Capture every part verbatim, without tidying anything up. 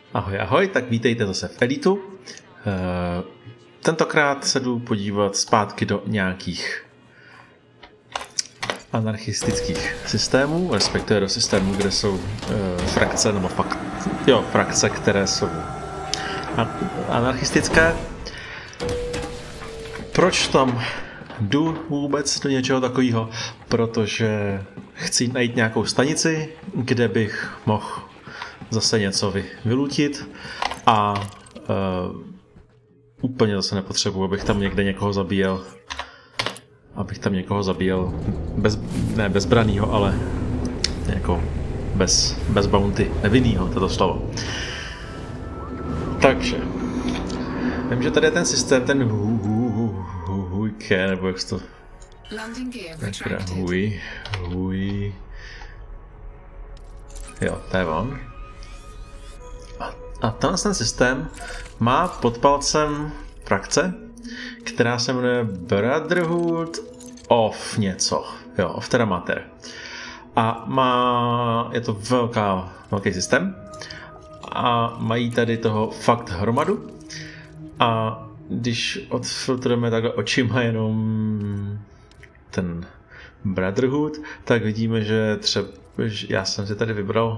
Ahoj, ahoj, tak vítejte zase v Editu. Uh, tentokrát se jdu podívat zpátky do nějakých anarchistických systémů, respektive do systémů, kde jsou uh, frakce, nebo fakt, jo, frakce, které jsou anarchistické. Proč tam jdu vůbec do něčeho takového? Protože chci najít nějakou stanici, kde bych mohl zase něco vy, vylutit a uh, úplně zase nepotřebuji, abych tam někde někoho zabíjel. Abych tam někoho zabíjel bez, ne bezbranýho, ale jako bez, bez bounty, nevinnýho, toto slovo. Takže vím, že tady je ten systém, ten hu, hu, hu, hu, hujke, nebo jak to huj, huj. Jo, to je on. A, a tenhle ten systém má pod palcem frakce, která se jmenuje Brotherhood of něco. Jo, of teda mater. A má, je to velká, velký systém. A mají tady toho fakt hromadu. A když odfiltrujeme takhle očima jenom ten Brotherhood, tak vidíme, že třeba, já jsem si tady vybral,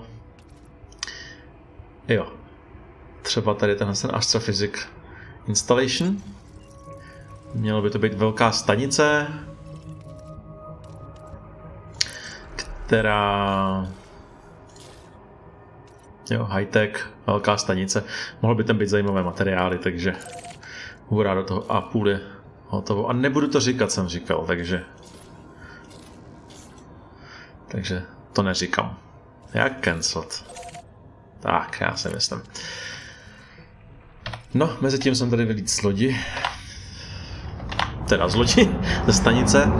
jo, třeba tady tenhle ten Astrophysics Installation. Mělo by to být velká stanice, která, jo, high-tech, velká stanice. Mohl by tam být zajímavé materiály, takže hurá do toho a půl je hotovo. A nebudu to říkat, jsem říkal, takže takže to neříkám. Jak cancelled? Tak, já si myslím. No, mezi tím jsem tady vylít z lodi. Teda z lodi, ze stanice.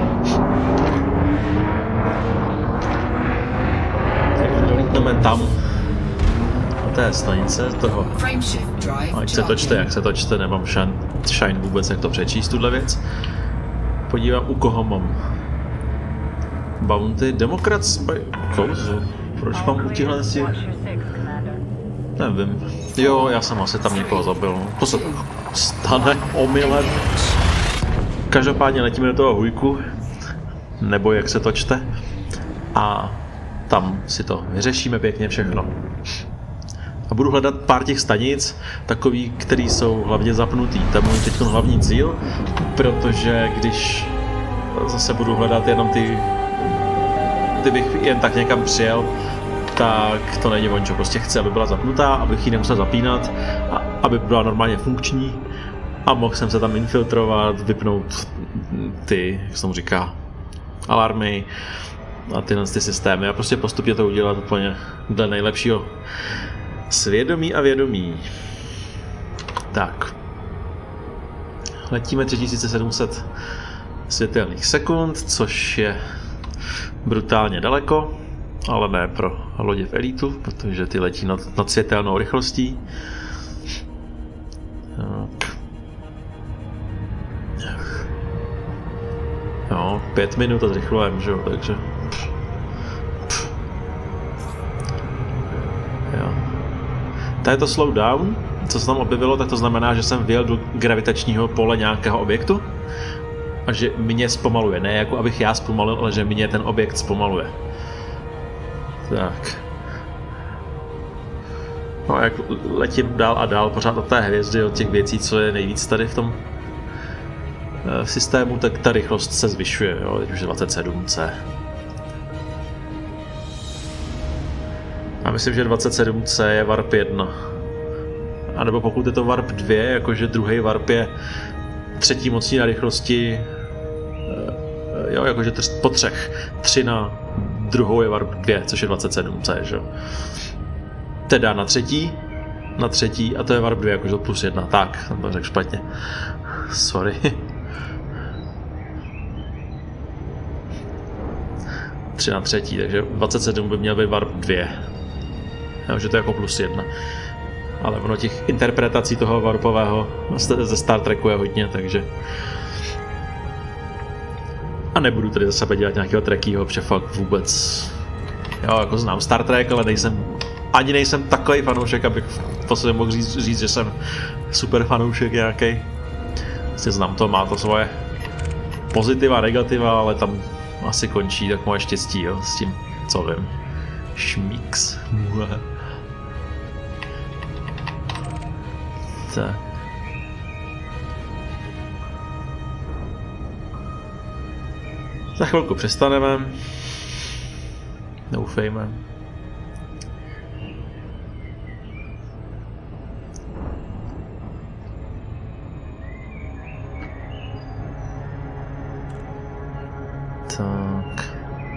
Takže dolítneme tam na té stanice toho. Ať se to čte, jak se to čte, nemám shine vůbec, jak to přečíst, tuhle věc. Podívám, u koho mám bounty. Democrats by Kozu. Proč mám u těchhle z těch? Nevím. Jo, já jsem asi tam někoho zabil. To se stane omylem. Každopádně letíme do toho hujku, nebo jak se to čte, a tam si to vyřešíme pěkně všechno. A budu hledat pár těch stanic, takový, který jsou hlavně zapnutý. To je můj teď hlavní cíl, protože když zase budu hledat jenom ty, kdybych jen tak někam přijel, tak to není on, čo prostě chci, aby byla zapnutá, abych ji nemusel zapínat, a aby byla normálně funkční. A mohl jsem se tam infiltrovat, vypnout ty, jak se tomu říká, alarmy a tyhle ty systémy a prostě postupně to udělat úplně dle nejlepšího svědomí a vědomí. Tak. Letíme tři tisíce sedm set světelných sekund, což je brutálně daleko, ale ne pro lodě v Elitu, protože ty letí nad, nad světelnou rychlostí. Tak. No, pět minut a zrychlujeme, že jo, takže... Pff. Pff. Jo. Tady je to slow down, co se tam objevilo, tak to znamená, že jsem vjel do gravitačního pole nějakého objektu a že mě zpomaluje, ne jako abych já zpomalil, ale že mě ten objekt zpomaluje. Tak. No, jak letím dál a dál pořád od té hvězdy, od těch věcí, co je nejvíc tady v tom v systému, tak ta rychlost se zvyšuje, jo, teď už je dvacet sedm C. A myslím, že dvacet sedm C je warp jedna. A nebo pokud je to warp dva, jakože druhý warp je třetí mocní na rychlosti, jo, jakože po třech. Tři na druhou je warp dva, což je dvacet sedm C, že jo. Teda na třetí, na třetí, a to je warp dva, jakože plus jedna. Tak, jsem to řekl špatně. Sorry. tři na třetí, takže dvacet sedm by měl být warp dva. Jo, že to je jako plus jedna. Ale ono těch interpretací toho warpového ze Star Treku je hodně, takže... A nebudu tady za sebe dělat nějakého trekýho, protože fakt vůbec... Jo, jako znám Star Trek, ale nejsem ani nejsem takový fanoušek, abych v podstatě mohl říct, říct, že jsem super fanoušek nějaký. Vlastně znám to, má to svoje pozitiva, negativa, ale tam asi končí tak moje štěstí, jo, s tím, co vím. Šmíks. Tak. Za chvilku přestaneme. Doufejme. Tak.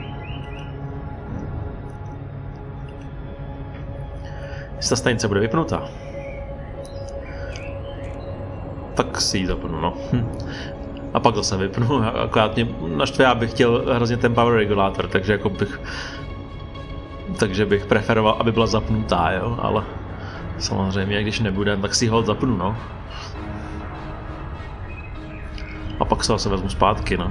Jestli ta stanice bude vypnutá, tak si ji zapnu, no. Hm. A pak zase vypnu, akorát mě naštve, já bych chtěl hrozně ten power regulátor, takže jako bych takže bych preferoval, aby byla zapnutá, jo, ale samozřejmě, když nebude, tak si ho zapnu, no. A pak se zase vezmu zpátky, no.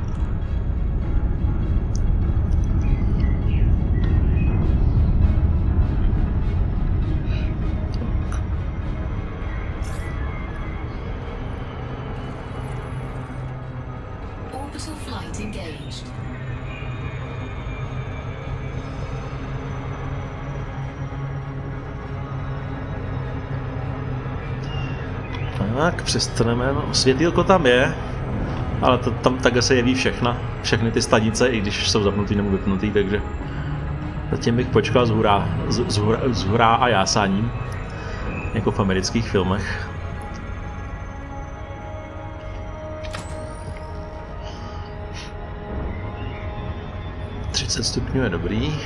Tak, přestaneme, no, světýlko tam je, ale to, tam takhle se jeví všechna, všechny ty stanice, i když jsou zapnutý nebo vypnutý, takže zatím bych počkal z hurá, z, z, hurá, z hurá a jásáním, jako v amerických filmech. třicet stupňů je dobrý.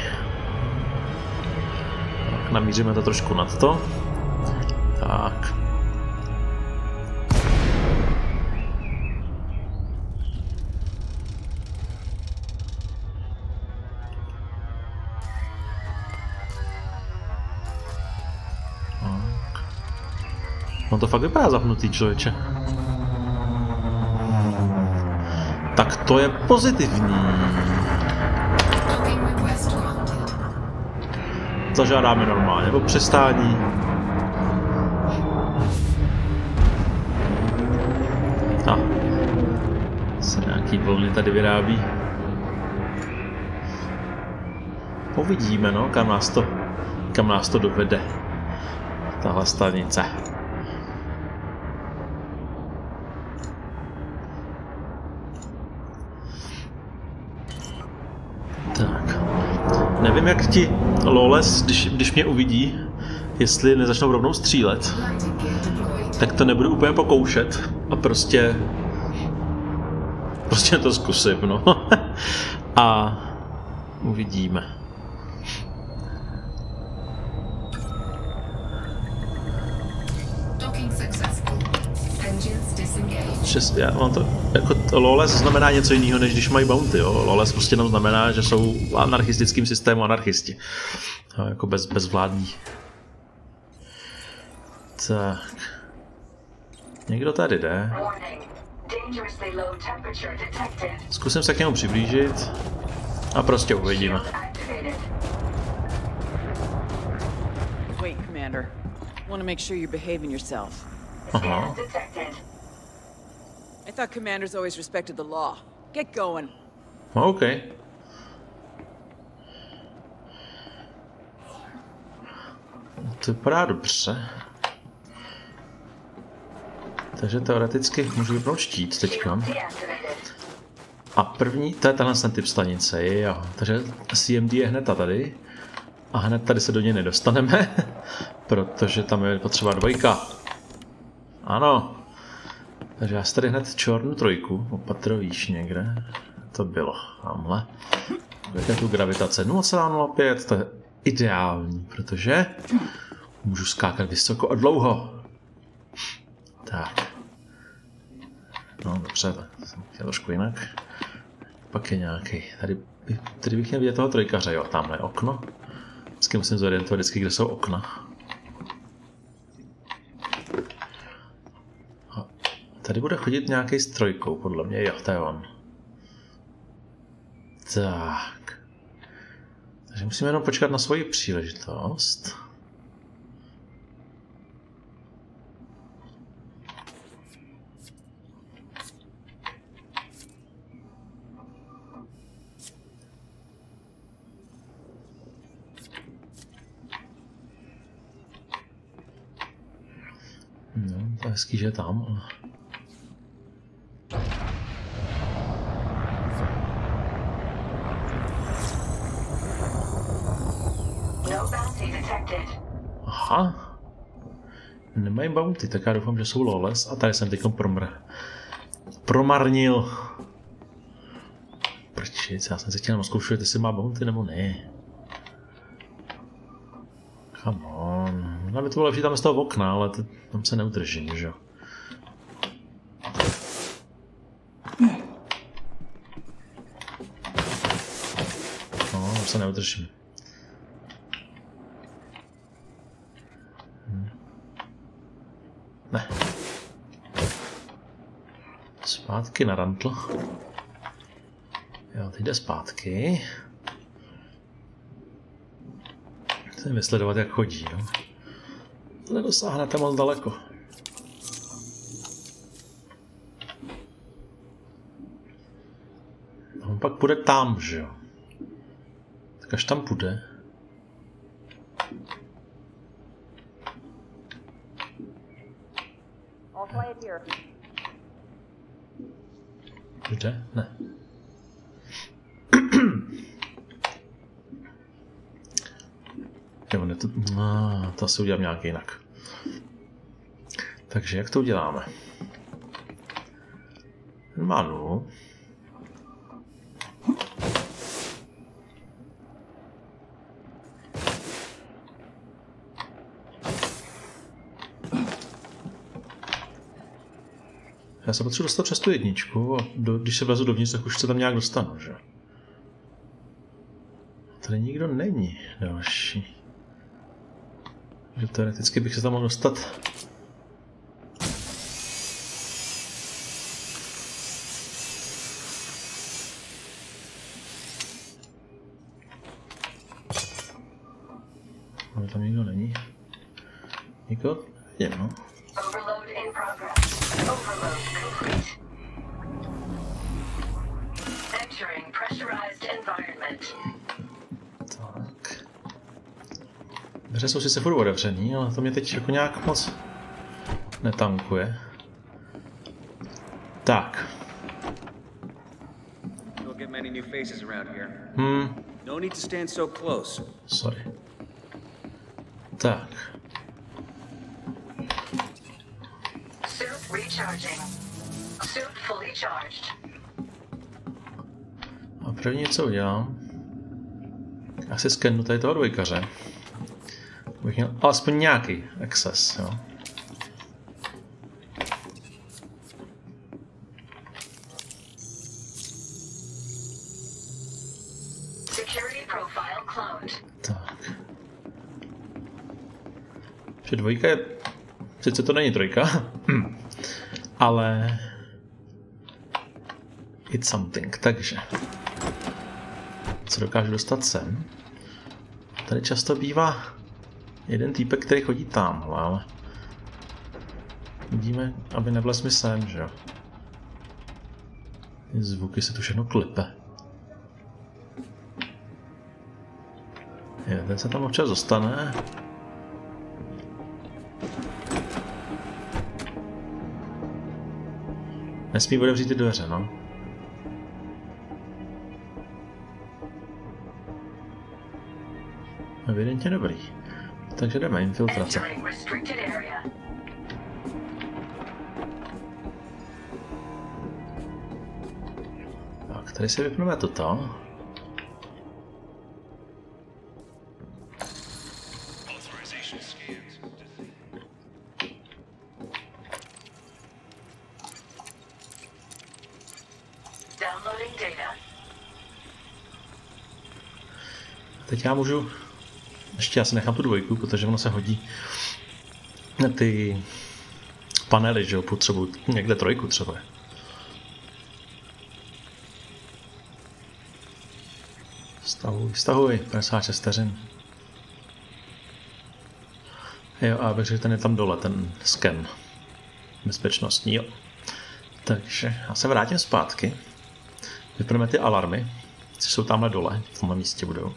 Tak, namíříme to trošku nad to. Tak. No to fakt vypadá zapnutý, člověče. Tak to je pozitivní. Zažádáme normálně o přestání. A se nějaký vlny tady vyrábí. Uvidíme, no, kam nás to, kam nás to dovede. Tahle stanice. Tak. Nevím, jak ti loles, když, když mě uvidí, jestli nezačnou rovnou střílet, tak to nebudu úplně pokoušet a prostě prostě to zkusím, no. A uvidíme. Šest, já mám to, jako to loles znamená něco jiného, než když mají bounty, jo. Loles prostě jenom znamená, že jsou v anarchistickém systému anarchisti. No, jako bez, bezvládní. Tak. Někdo tady jde. Zkusím se k němu přiblížit a prostě uvidíme. Wait, Commander. Want to make sure you're behaving yourself. Aha. I thought commanders always respected the law. Get going. OK. To vypadá dobře. Takže teoreticky můžu vypnout štít teďka. A první, to je tenhle ten typ stanice, jo. Takže C M D je hned tady. A hned tady se do něj nedostaneme, protože tam je potřeba dvojka. Ano. Takže já si tady hned čornu trojku, opatro výš někde. To bylo, tamhle. Jaké tu gravitace nula celá nula pět, to je ideální, protože můžu skákat vysoko a dlouho. Tak. No dobře, tak jsem chtěl trošku jinak. Pak je nějaký, tady, tady bych měl vidět toho trojkaře, jo, tamhle je okno. Vždycky musím zorientovat vždycky, kde jsou okna. A tady bude chodit nějaký s trojkou, podle mě, jo, to je on. Tak. Takže musíme jenom počkat na svoji příležitost. No, to je hezký, že je tam, ale... Aha. Nemají bounty, tak já doufám, že jsou lawless. A tady jsem teďkom promr... promarnil. Prčic, já jsem si chtěl jenom zkoušet, jestli má bounty nebo ne. Come on. No, by to bylo lepší tam z toho okna, ale to, tam se neudržím, že jo. No, tam se neudržím. Ne. Zpátky na rantl. Jo, teď jde zpátky. Chceme vysledovat, jak chodí, jo. To nedosáhnete moc daleko. A on pak půjde tam, že jo. Tak až tam půjde. Jde? Ne. Jo, ne, to, no, to asi udělám nějak jinak. Takže jak to uděláme? Manu. Já se potřebuji dostat přes tu jedničku a do, když se vlezu dovnitř, tak už se tam nějak dostanu, že? Tady nikdo není další. Takže teoreticky bych se tam mohl dostat. Ale tam nikdo není. Nikoho? Je, no. Tak. Dveře jsou sice furt otevřený, ale to mě teď jako nějak moc netankuje. Tak. Hmm. Sorry. Tak. A první, co udělám, já si skennu tady toho dvojkaře. Bych měl alespoň nějaký access, jo. Tak. Že dvojka je... Sice to není trojka, ale... It's something, takže... Co dokážu dostat sem? Tady často bývá jeden týpek, který chodí tamhle, ale... Vidíme, aby nevlez mi sem, že jo? Ty zvuky se tu všechno klipe. Je, ten se tam občas dostane. Nesmí otevřít ty dveře, no. Evidentně dobrý. Takže jdeme, infiltrace. Tak, tady si vypneme toto. Teď já můžu... Ještě já si nechám tu dvojku, protože ono se hodí na ty panely, že jo, potřebuji někde trojku třeba. Stahuj, stahuj, padesát šest vteřin. Jo, a bych řekl, ten je tam dole, ten sken. Bezpečnostní, jo. Takže já se vrátím zpátky. Vypneme ty alarmy, co jsou tamhle dole, v tomhle místě budou.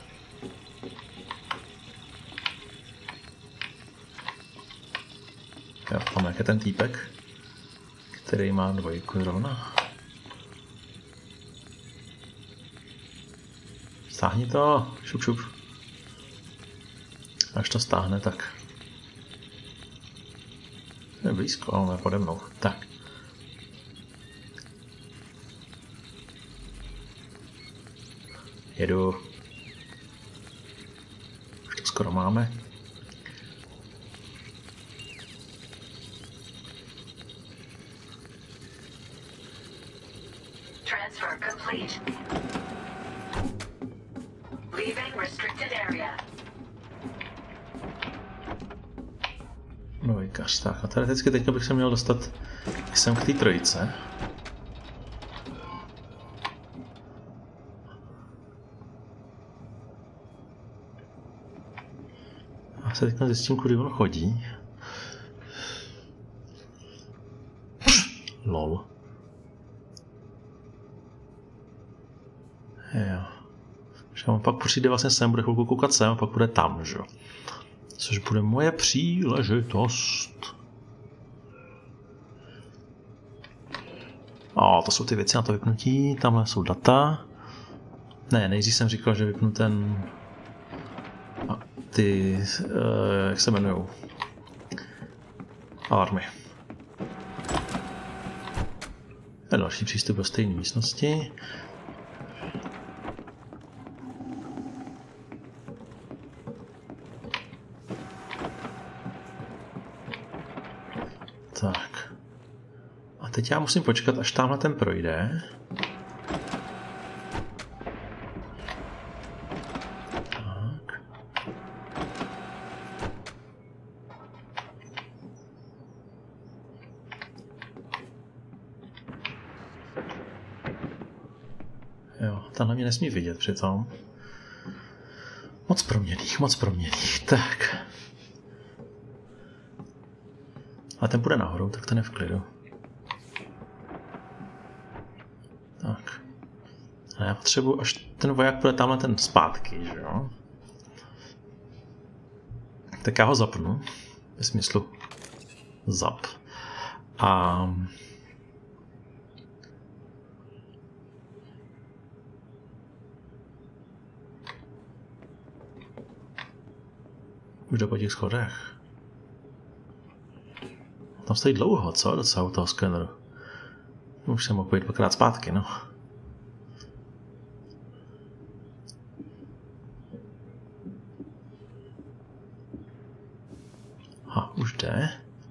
Jo, tam jak je ten týpek, který má dvojku zrovna. Stáhni to, šup šup. Až to stáhne, tak je blízko, ale ne pode mnou. Tak. Jedu. Už to skoro máme. Transfer complete. Leaving restricted area. Dvojkař, tak a teoreticky teďka bych se měl dostat sem k té trojice. A se teďka zjistím, kudy on chodí. Lol. Jo. Že on pak přijde vlastně sem, bude chvilku koukat sem a pak bude tam, že jo. Což bude moje příležitost. A to jsou ty věci na to vypnutí, tamhle jsou data. Ne, nejdřív jsem říkal, že vypnu ten... A ty... Uh, jak se jmenujou? Alarmy. A další přístup do stejné místnosti. Tak. A teď já musím počkat, až tamhle ten projde. Tak. Jo, tenhle mě nesmí vidět přitom. Moc proměnných, moc proměnných. Tak. A ten půjde nahoru, tak ten je v klidu. Tak. A já potřebuji, až ten voják půjde tamhle ten zpátky, že jo? Tak já ho zapnu. Ve smyslu zap. A... už jde po těch schodech. Tam stojí dlouho, co? Docela u toho skeneru. Už jsem mohl pojít dvakrát zpátky, no. A už jde.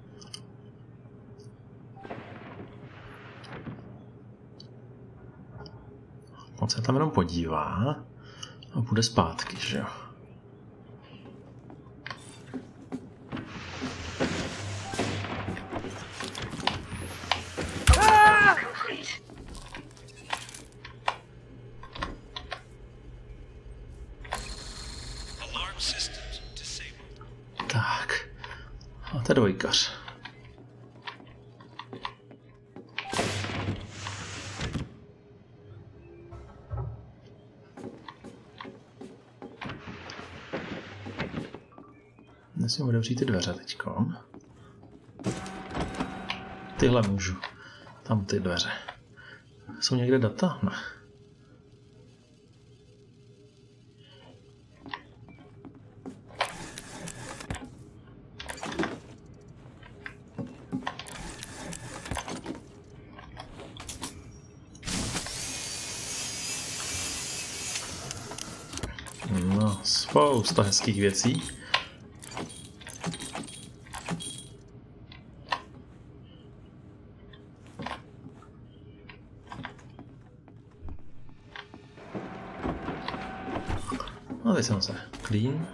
On se tam jenom podívá a bude zpátky, že jo? Tak. A to je dvojkař. Nesmím otevřít ty dveře teďko. Tyhle můžu. Tam ty dveře. Jsou někde data? Ne. No, spousta hezkých věcí. No, teď jsem se clean.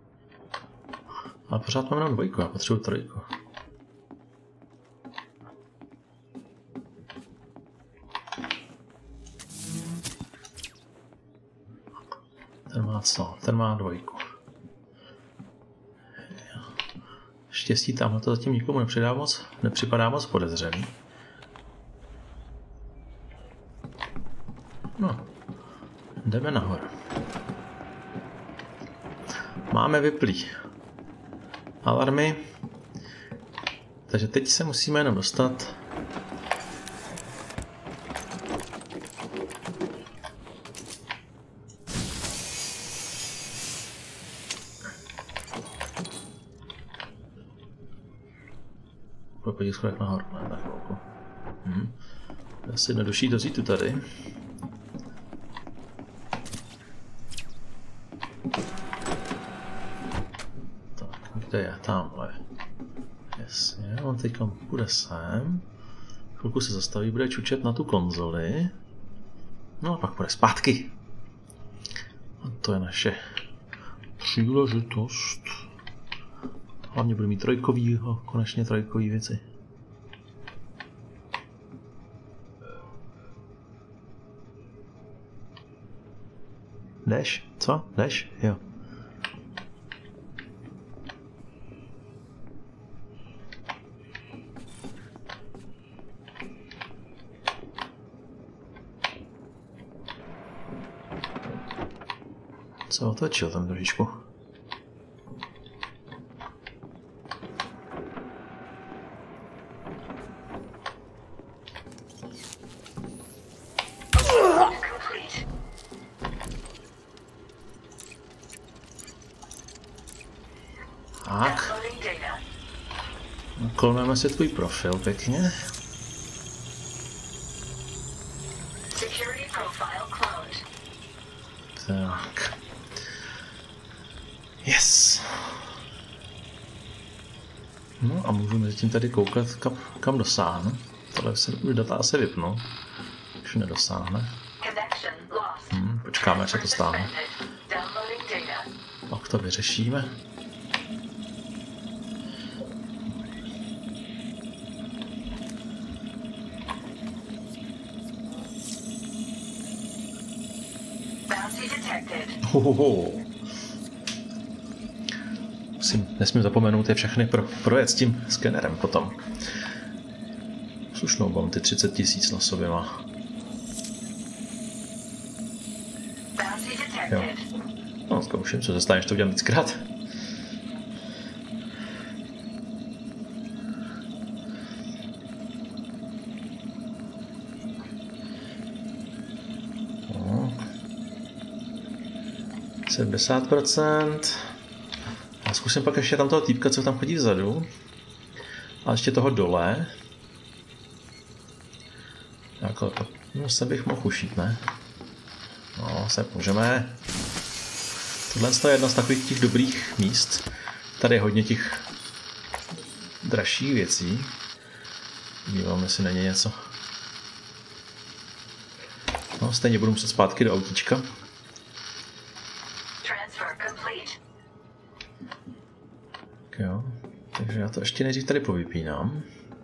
Ale pořád mám jenom dvojku, já potřebuji trojku. Ten má co? Ten má dvojku. Štěstí, tamhle to zatím nikomu nepřidá moc, nepřipadá moc podezřelý. No, jdeme nahoru. Máme vyplý alarmy, takže teď se musíme jenom dostat po těch schodech nahoru, ne, na chvilku. Hm. Asi jednodušší dozít tu tady. Tak, kde je? Tamhle. Jasně, on teď půjde sem. Chvilku se zastaví, bude čučet na tu konzoli. No a pak půjde zpátky. A to je naše příležitost. Hlavně budu mít trojkový, konečně trojkový věci. Jdeš? Co? Jdeš? Jo. Co otočil tam trošičku? Tak. Klonujeme si tvůj profil pěkně. Tak. Yes. No a můžu mezi tím tady koukat, kam, kam dosáhnu. Tohle se data asi vypnu. Už nedosáhne. Hmm, počkáme, až se to stáhne. Pak to vyřešíme. Hohoho. Musím, nesmím zapomenout je všechny pro, projet s tím skenerem potom. Slušnou bounty, třicet tisíc na sobě má. Jo. No, zkouším, co se stane, že to udělám víckrát. sedmdesát procent. A zkusím pak ještě tam toho týpka, co tam chodí vzadu. A ještě toho dole. Jako to, no se bych mohl ušít, ne? No, se můžeme. Tohle je jedna z takových těch dobrých míst. Tady je hodně těch dražších věcí. Díváme si na ně něco. No, stejně budu muset zpátky do autíčka. Jo, takže já to ještě nejdřív tady povypínám.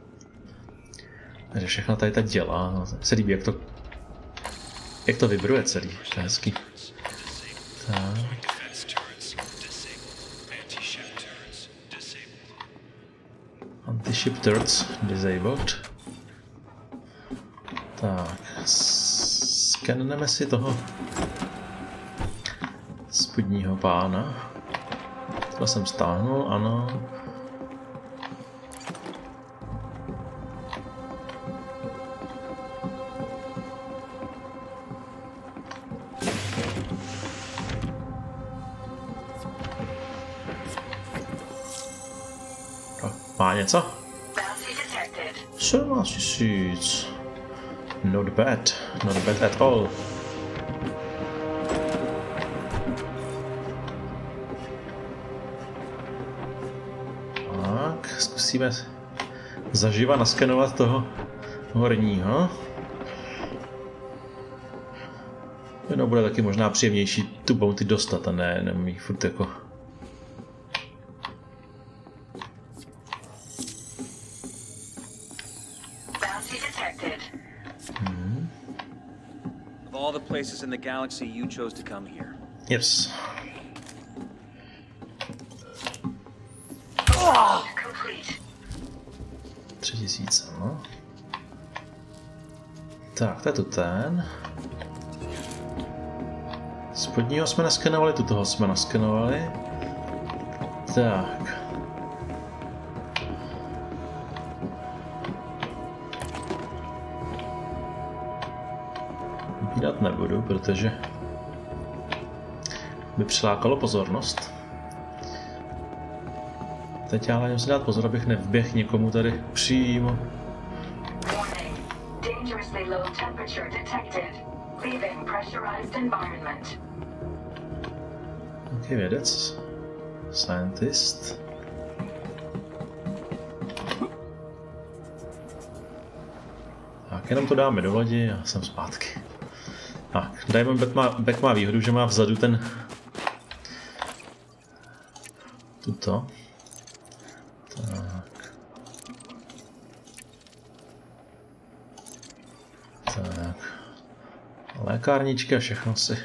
Takže všechno tady tak dělá, no, se líbí, jak to, jak to vibruje celý, to je hezký. Tak. Anti-ship turrets disabled. Tak, skanneme si toho spodního pána. To jsem stáhnul, ano. Má něco? sedmnáct tisíc. Not bad. Not bad at all. Tak, zkusíme zaživa naskenovat toho horního. Jenom bude taky možná příjemnější tu bounty dostat a ne, ne mít furt jako... Of all the places in the galaxy, you chose to come here. Yes. Tři tisíce, no. Tak, to je tu ten. Spodního jsme naskenovali, tu toho jsme naskenovali. Tak. Vypínat nebudu, protože by přilákalo pozornost. Teď ale musím dát pozor, abych nevběhl někomu tady přímo. Ok, vědec. Scientist. Tak, jenom to dáme do lodi a jsem zpátky. Tak, Diamondback má, back má výhodu, že má vzadu ten... tuto. Tak. Tak. Lékárničky a všechno si.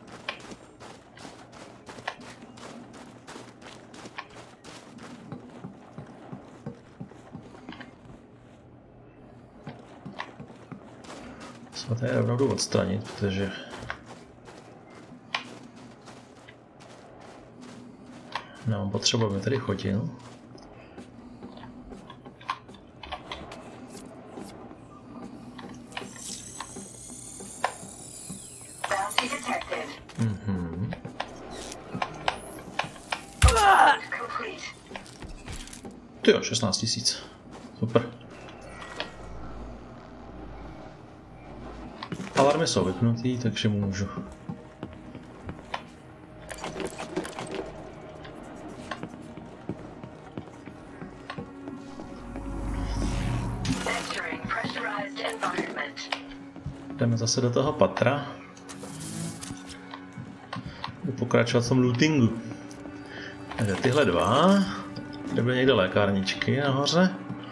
Jsme tady rovnou jdu odstranit, protože nemám potřebu, aby tady chodil. Mhm. Ty jo, šestnáct tisíc. Super. Alarmy jsou vypnutý, takže můžu. Jdeme zase do toho patra. Budu pokračovat v tom lootingu. Takže tyhle dva. Kde byly někde lékárničky nahoře.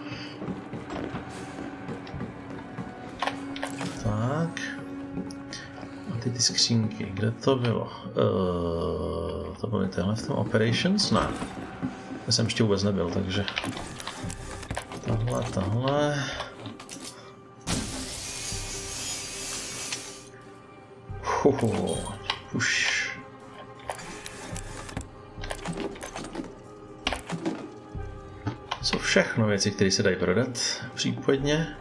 Tak. A ty ty skřínky, kde to bylo? Uh, to byly tyhle v tom Operations? Ne. Já jsem ještě vůbec nebyl, takže... Tahle, tahle... Hoho, už. Jsou všechno věci, které se dají prodat, případně.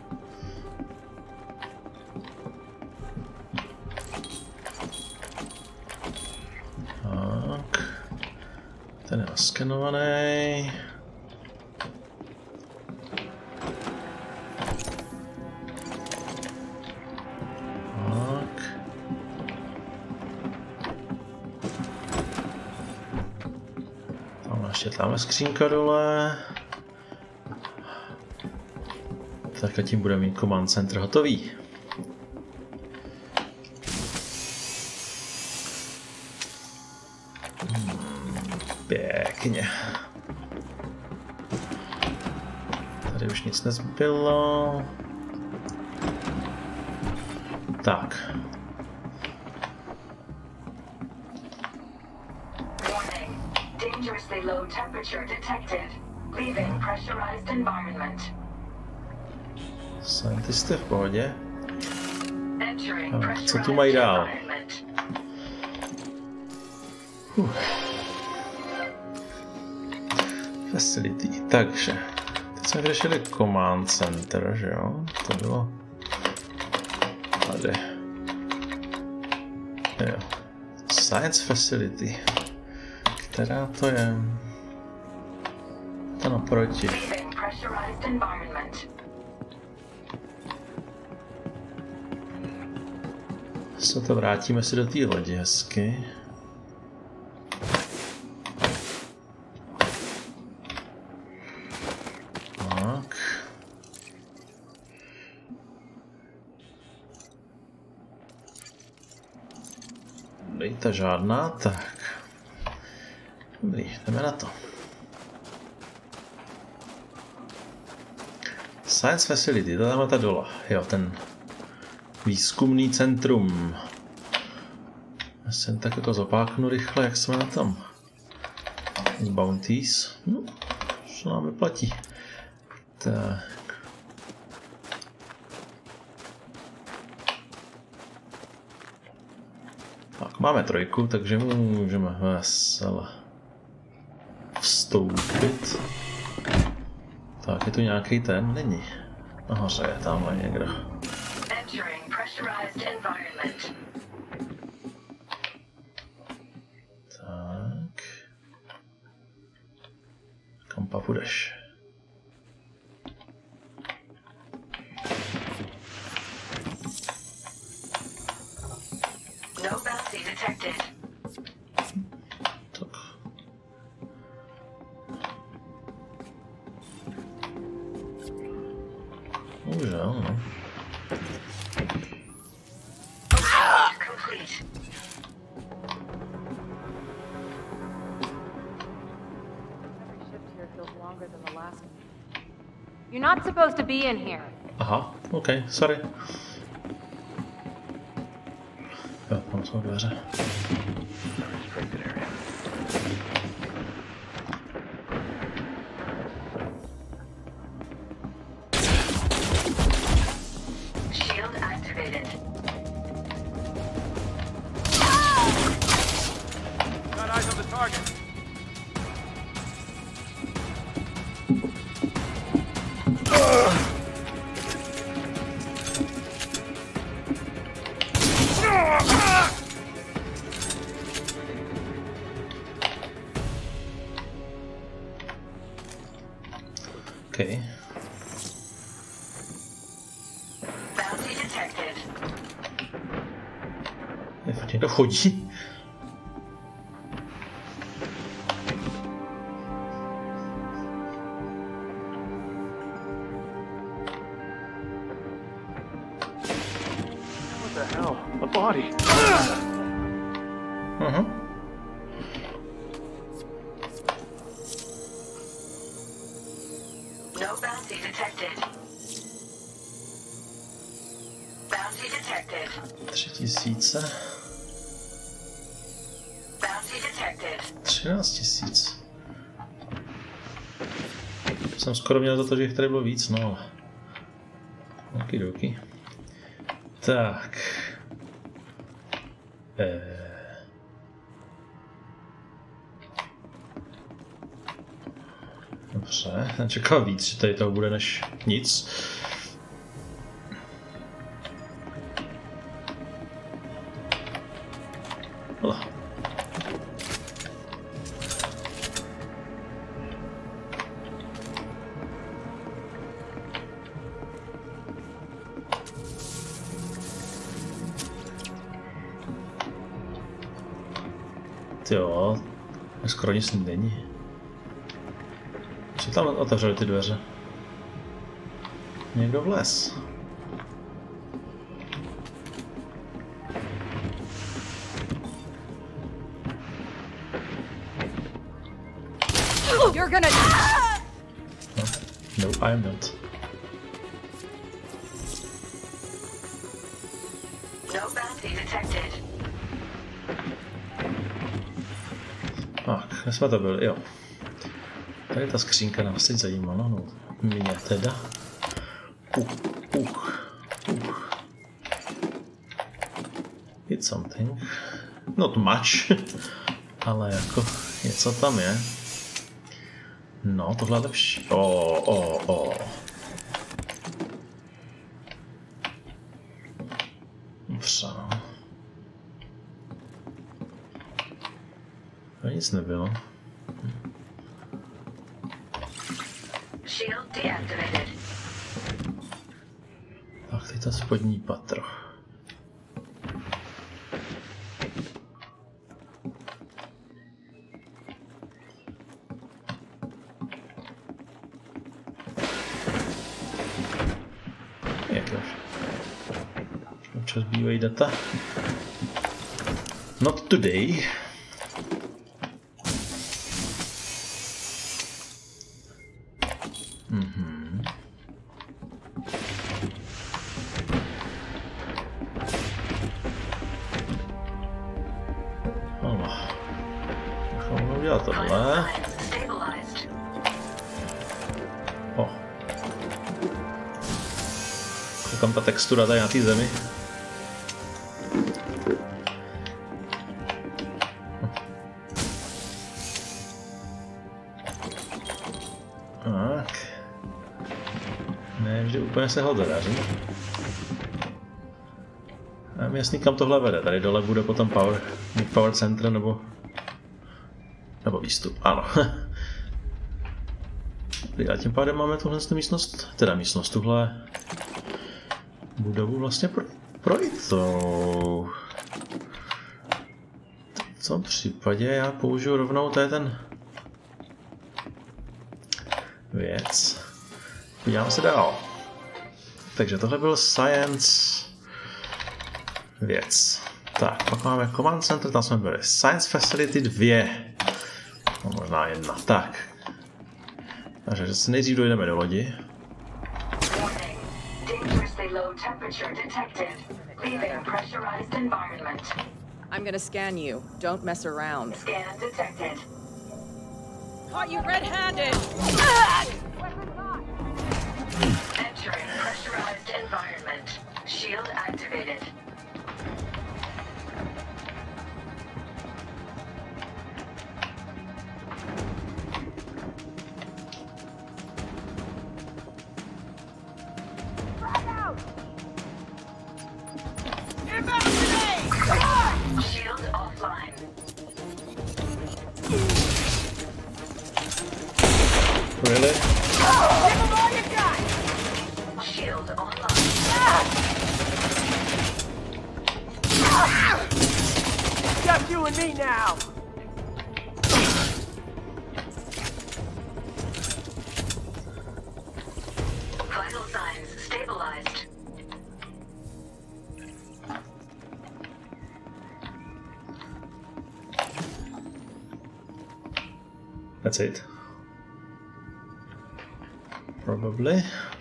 Tak. Ten je naskenovaný. Tamhle skřínka dole. Tak a tím budeme mít command center hotový. Hmm, pěkně. Tady už nic nezbylo. Tak. Dangerously low temperature detected. Leaving pressurized environment. Scientisty v pohodě. Entering A co pressurized tu mají dál? environment. Uh. Facility. Takže, teď jsme vyřešili command center, že jo? To bylo tady. Jo. Science facility. Která to je? To naproti. Se to vrátíme si do té lodi hezky. Tak. Dejta žádná, tak. Dobrý, jdeme na to. Science Facility, to tam je ta dole. Jo, ten výzkumný centrum. Já jsem tak to zapáknu rychle, jak jsme na tom. Bounties. Hm, co nám vyplatí. Tak. Tak, máme trojku, takže můžeme vesele vstoupit. Tak, je tu nějaký ten? Není. Nahoře je tamhle někdo. Tak. Kam pa půjdeš? No bounty detected. Tak. Bohužel, no. Complete. Every shift here feels longer than the last one. You're not supposed to be in here. Aha, ok, sorry. Jo, tam jsou dveře. Shield activated. Got eyes on the target. Okay. Bounty detected. Je fakt někdo chodí? What the hell? A body. Aha. No bounty detected. Bounty detected. Tři tisíce. Bounty detected. Třináct tisíc. Jsem skoro měl za to, že jich tady bylo víc, no. Okidoki. Tak. Eh. Dobře, nečekal víc, že tady toho bude než nic. Hala. Jo, skoro nic není. Co tam otevřeli ty dveře? Někdo vlez. You're gonna. No, no, I'm not. No bounty detected. Tak, kde jsme to byli, jo. Tady ta skřínka nás teď zajímala, no, mě teda. Uh, uh, uh. It's something. Not much, ale jako něco tam je. No, tohle je lepší. O, o, o. Dobře, no. To nic nebylo. Shield deactivated. Tak, teď to spodní patro. Jak už? Občas bývají data. Not today. Mhm. a tohle. O. Koukám ta textura tady na té zemi. Tak. Ne, vždy úplně se ho zadaří. Nevím jasný, kam tohle vede. Tady dole bude potom power, power center nebo nebo výstup, ano. A tím pádem máme tuhle místnost, teda místnost, tuhle budovu vlastně pro, projít to. V tom případě já použiju rovnou, to je ten věc. Podívám se dál. Takže tohle byl science věc. Tak, pak máme Command Center, tam jsme byli. Science Facility dva. No, možná jedna. Tak. Takže se nejdřív dojdeme do lodi. I'm gonna scan you. Don't mess around. Scan detected. Caught you red-handed! Entering pressurized environment. Shield activated. Shield offline. Really? Shield online. Just you and me now. Vital signs stabilized. That's it. Probably.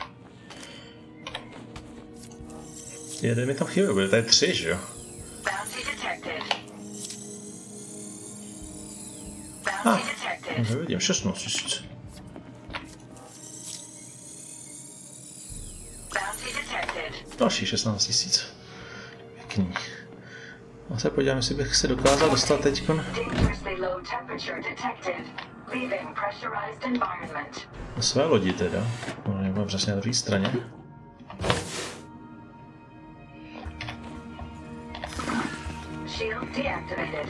Jeden mi tam chybí, bude tady tři, že jo? Bounty detected. Ah, Bounty detected. nevidím, šestnáct tisíc. Bounty detected. Další šestnáct tisíc. Pěkný. A se podívám, jestli bych se dokázal dostat teďkon Dangerously low temperature detected. Leaving pressurized environment. do své lodi teda. No, nebo přesně na druhé straně. Shield deactivated.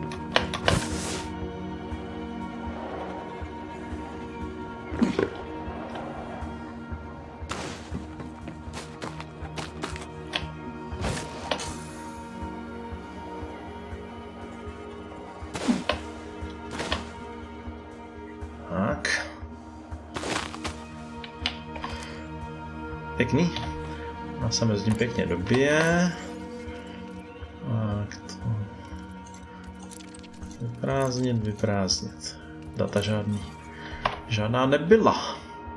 Tak. Pěkný. Já se mezi tím pěkně dobije. Tak to. Vyprázdnit, vyprázdnit. Data žádný. Žádná nebyla.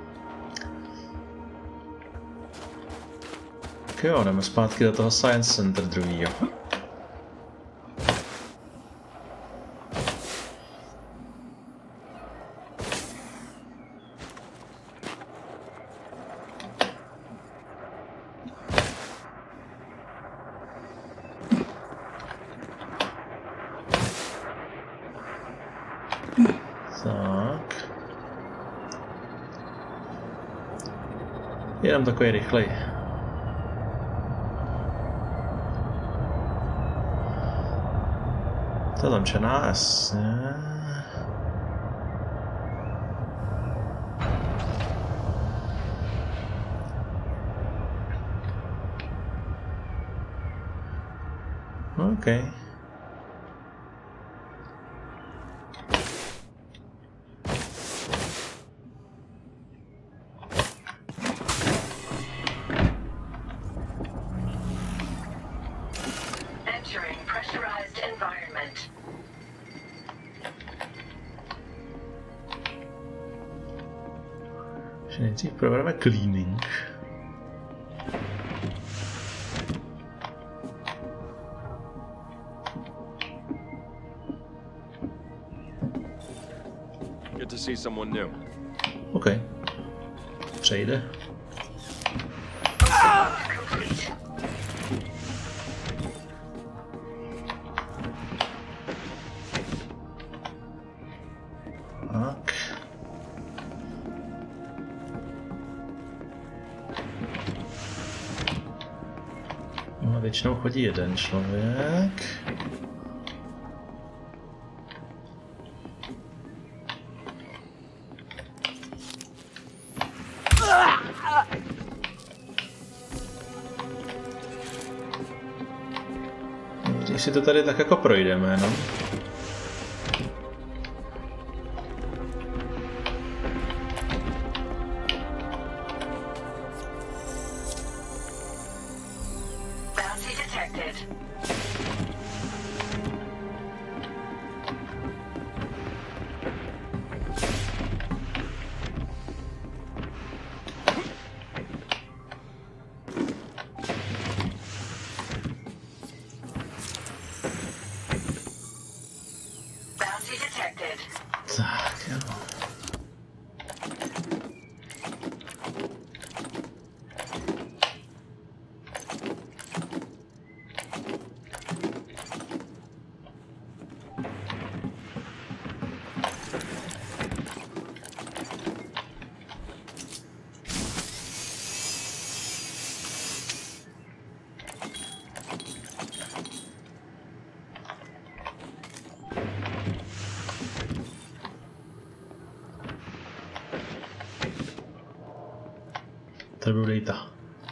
Tak jo, jdeme zpátky do toho Science Center druhýho. Tak. Jenom takový rychlej. To tam čená, jasně. OK. Entering pressurized environment. Že nejdřív provedeme cleaning. see someone new. OK. Přejde. Tak. No, většinou chodí jeden člověk. Když si to tady tak jako projdeme, no. Tak, jo. True data.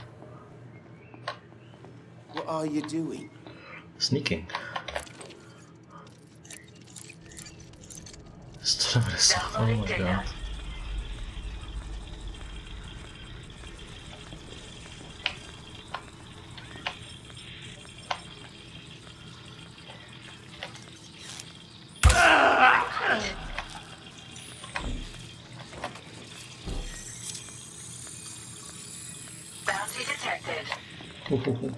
What are you doing? Sneaking. sto devadesát, oh my god. Uhuhu.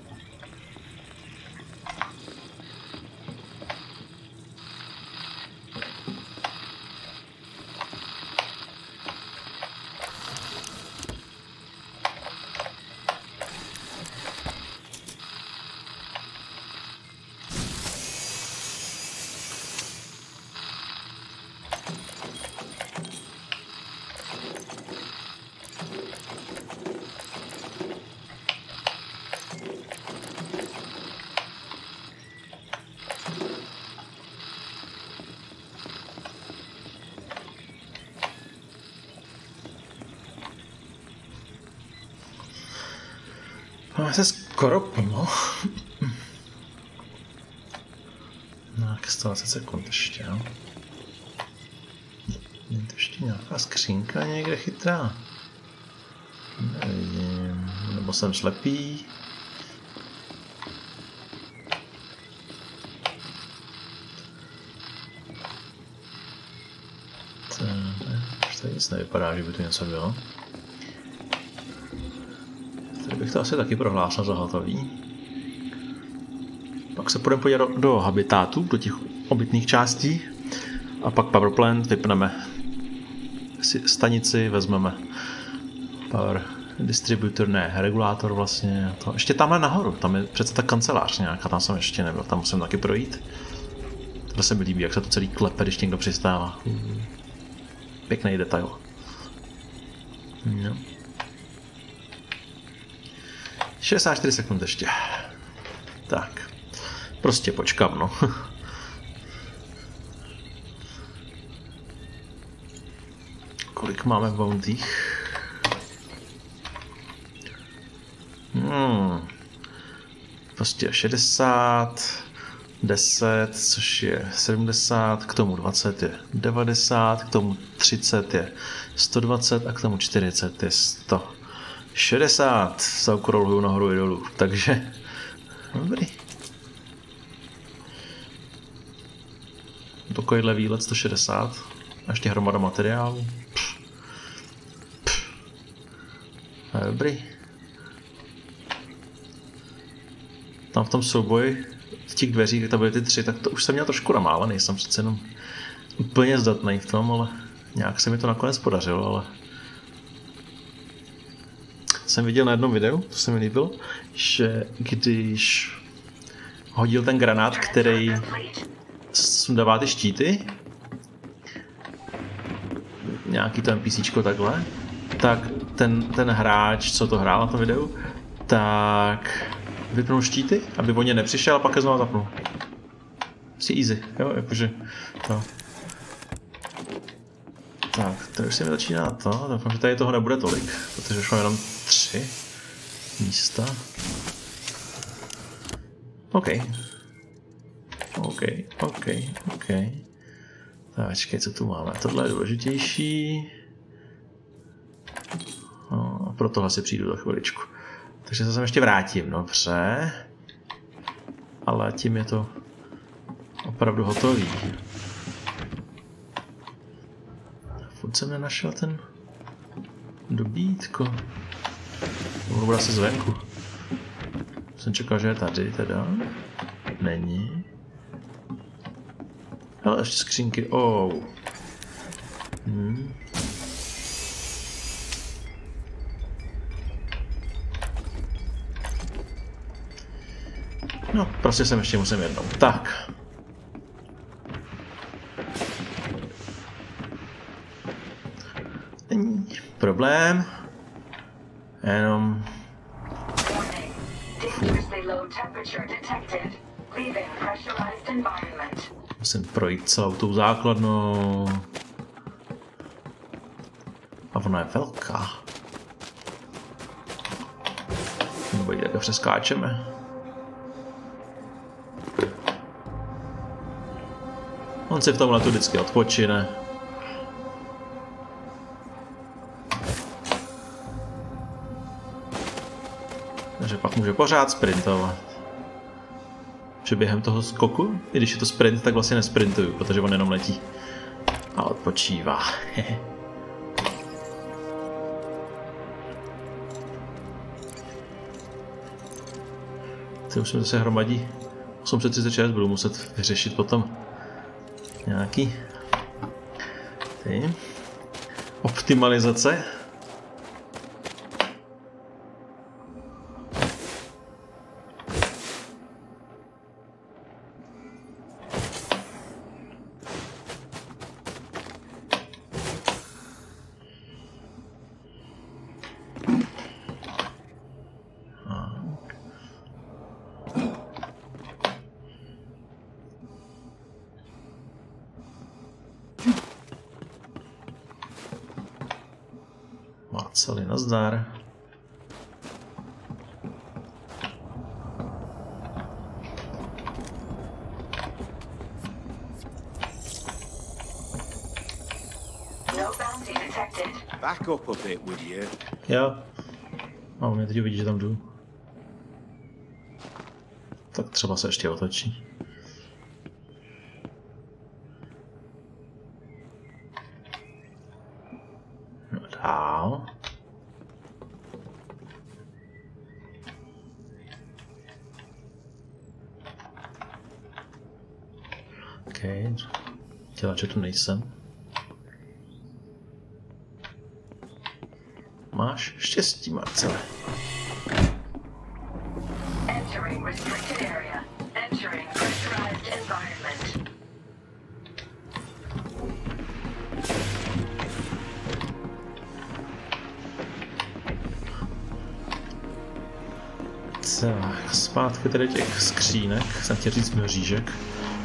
Máme se skoro plno. No, tak sto dvacet sekund ještě, jo. Je to ještě nějaká skřínka někde chytrá? Nevidím. Nebo jsem slepý? Už tady nic nevypadá, že by to něco bylo. Bych to asi taky prohlásil za hotový. Pak se půjdeme podívat do, do habitátu, do těch obytných částí. A pak power plant, vypneme si stanici, vezmeme power distributor, ne, regulátor vlastně. To. Ještě tamhle nahoru, tam je přece ta kancelář nějaká, tam jsem ještě nebyl, tam musím taky projít. Tohle se mi líbí, jak se to celý klepe, když někdo přistává. Pěkný detail. No. šedesát čtyři sekund ještě. Tak. Prostě počkám, no. Kolik máme v bountích? Hmm. Prostě šedesát, deset, což je sedmdesát, k tomu dvacet je devadesát, k tomu třicet je sto dvacet a k tomu čtyřicet je sto šedesát. Se okroluju nahoru i dolů, takže dobrý. Takovýhle výlet sto šedesát a ještě hromada materiálu. Pff. Pff. Dobrý. Tam v tom souboji v těch dveřích, kde byly ty tři, tak to už jsem měl trošku namálený, jsem přece jenom úplně zdatnej v tom, ale Nějak se mi to nakonec podařilo, ale... Jsem viděl na jednom videu, to se mi líbilo, že když hodil ten granát, který sundává ty štíty, nějaký to NPCčko takhle, tak ten, ten hráč, co to hrál na tom videu, tak vypnul štíty, aby o ně nepřišel a pak je znovu zapnul. Prostě easy, jo, jakože to. Tak, to už se mi začíná to, doufám, že tady toho nebude tolik, protože už mám jenom tři místa. OK. OK, OK, OK. Tak, počkej, co tu máme? Tohle je důležitější. No, a pro tohle si přijdu za chviličku. Takže se sem ještě vrátím, dobře. Ale tím je to opravdu hotový. Furt jsem nenašel ten dobítko. To bude asi zvenku. Jsem čekal, že je tady teda. Není. Ale ještě skřínky. Oh. Hmm. No, prostě sem ještě musím jednou. Tak. Není problém. Jenom... Musím projít celou tou základnou. A ona je velká. Nebo jak přeskáčeme. On si v tomhle tu vždycky odpočine. Takže pak může pořád sprintovat. Že během toho skoku, i když je to sprint, tak vlastně nesprintuju, protože on jenom letí. A odpočívá. Ty už se zase hromadí. osm set třicet šest budu muset vyřešit potom nějaký ty optimalizace. Marceli, nazdar. Back up a bit, would you? Jo. A on mě teď uvidí, že tam jdu. Tak třeba se ještě otočí. No dál. OK. Dělá, že tu nejsem. Máš štěstí, Marcele. Entering restricted area. Entering pressurized environment. Tak, zpátky tady těch skřínek, jsem chtěl říct mřížek.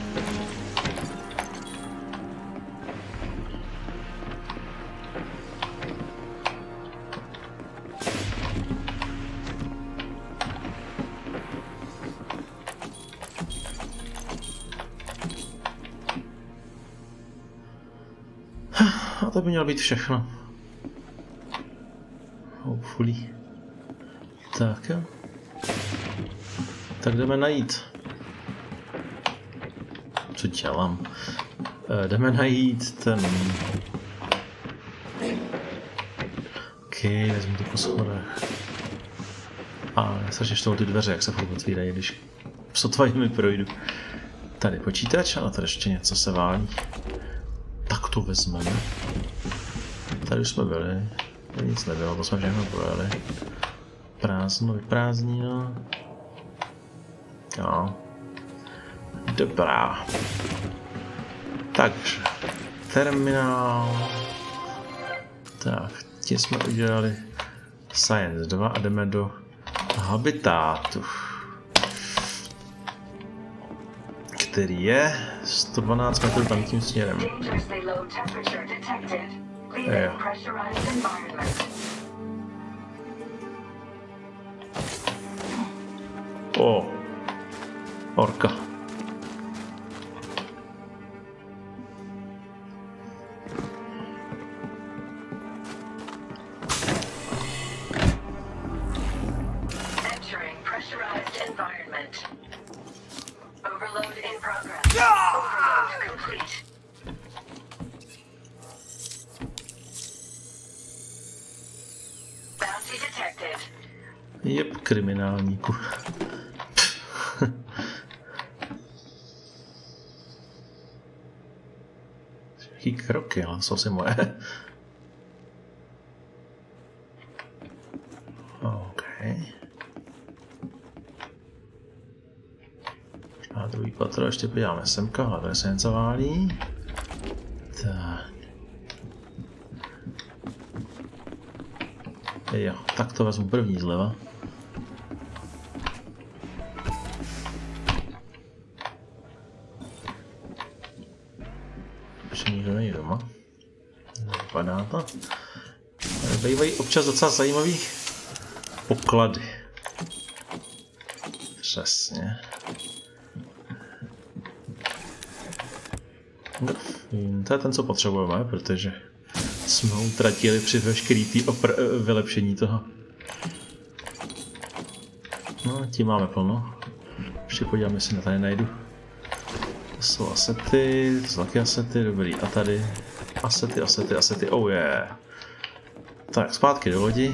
A to by mělo být všechno. Hopefully. Tak jo. Tak jdeme najít. Co dělám? E, jdeme najít ten... OK, vezmu to po schodech. A já se ještě ty dveře, jak se furt otvírají, když sotva jimi projdu. Tady počítač, ale tady ještě něco se válí. Tak to vezmeme. Tady už jsme byli. Tady nic nebylo, to jsme všechno projeli. Prázdno, vyprázdnino. Jo. Dobrá. Takže. Terminál. Tak, tím jsme udělali Science dva a jdeme do habitátu. Který je sto dvanáct metrů tam tím směrem. Jo. O, orka. Entering pressurized environment. Overload in progress. Overload complete. Bounty detected. Jep, kriminálníku. Jaký kroky, ale jsou si moje. OK. A druhý patro ještě podíváme semka, a tady se něco válí. Tak. Jo, tak to vezmu první zleva. Ještě nikdo není doma. Vypadá to. Tady bývají občas docela zajímavý poklady. Přesně. Grafín, to je ten, co potřebujeme, protože jsme ho utratili při veškerý tý vylepšení toho. No, tím máme plno. Ještě podívám, jestli na tady najdu. To jsou asety, to jsou taky asety, dobrý. A tady asety, asety, asety, oh yeah. Tak, zpátky do lodi.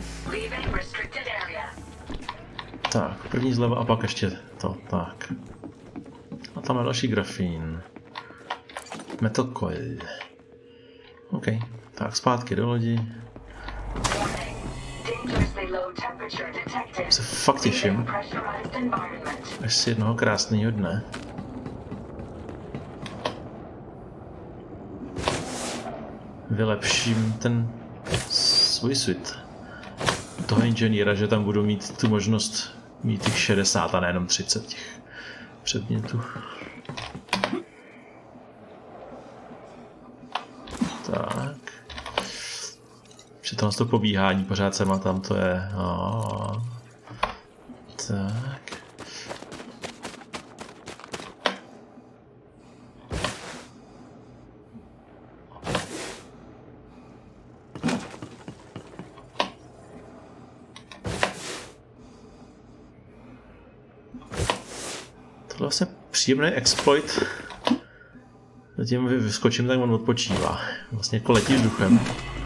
Tak, první zleva a pak ještě to, tak. A tam je další grafín. Metal coil. OK, tak zpátky do lodi. Se fakt těším, až si jednoho krásného dne vylepším ten svůj suit toho inženýra, že tam budu mít tu možnost mít těch šedesát a nejenom třicet těch předmětů. Tak. Že tohle to pobíhání pořád se má tam, to je... Oh. Tak. Tohle vlastně příjemný exploit. Zatím vyskočím, tak on odpočívá. Vlastně jako letí vzduchem.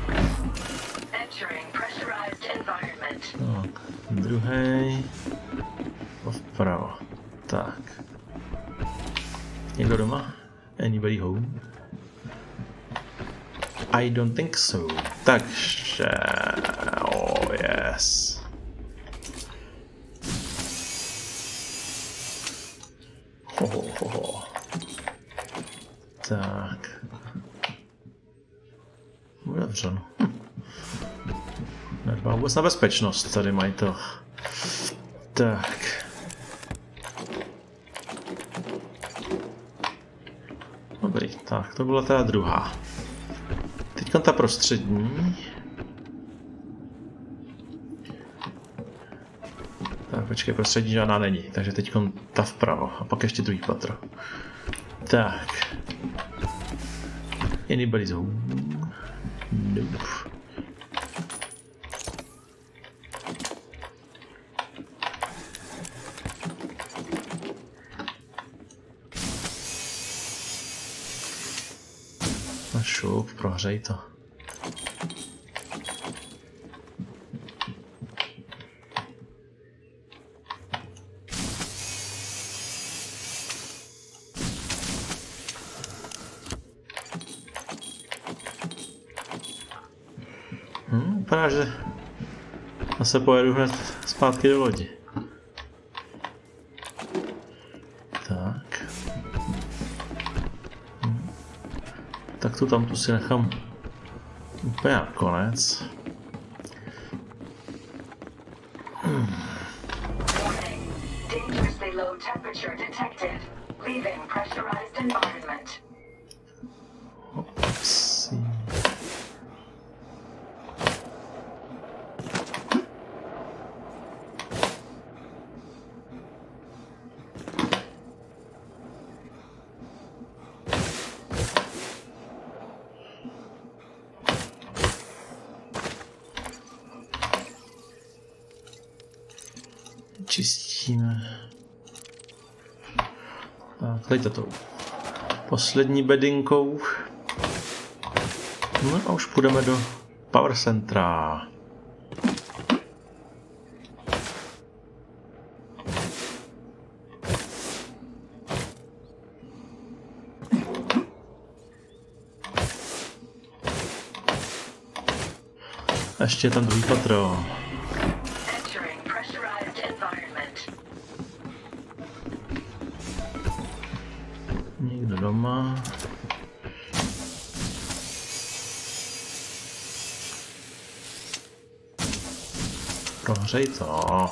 Tak, druhý. Vpravo. Tak. Někdo doma? Anybody home? I don't think so. Takže... Oh yes. Ho, ho, ho, ho. Tak. Udavřeno. Hm. Nedbá vůbec na bezpečnost, tady mají to. Tak. Dobrý, tak to byla teda druhá. Teď ta prostřední. Tak počkej, prostřední žádná není, takže teď ta vpravo a pak ještě druhý patro. Tak. Anybody's home? Nope. A šup, prohřej to. vypadá, že zase pojedu hned zpátky do lodi. Tak. Hm. Tak tu tam tu si nechám úplně na konec. Hm. Dangerously low temperature detected. Leaving pressurized environment. Opsí. Čistíme. Tak, dejte to poslední bedinkou. No a už půjdeme do Power Centra. A ještě je tam druhý patro. Někdo doma. Prohřej to.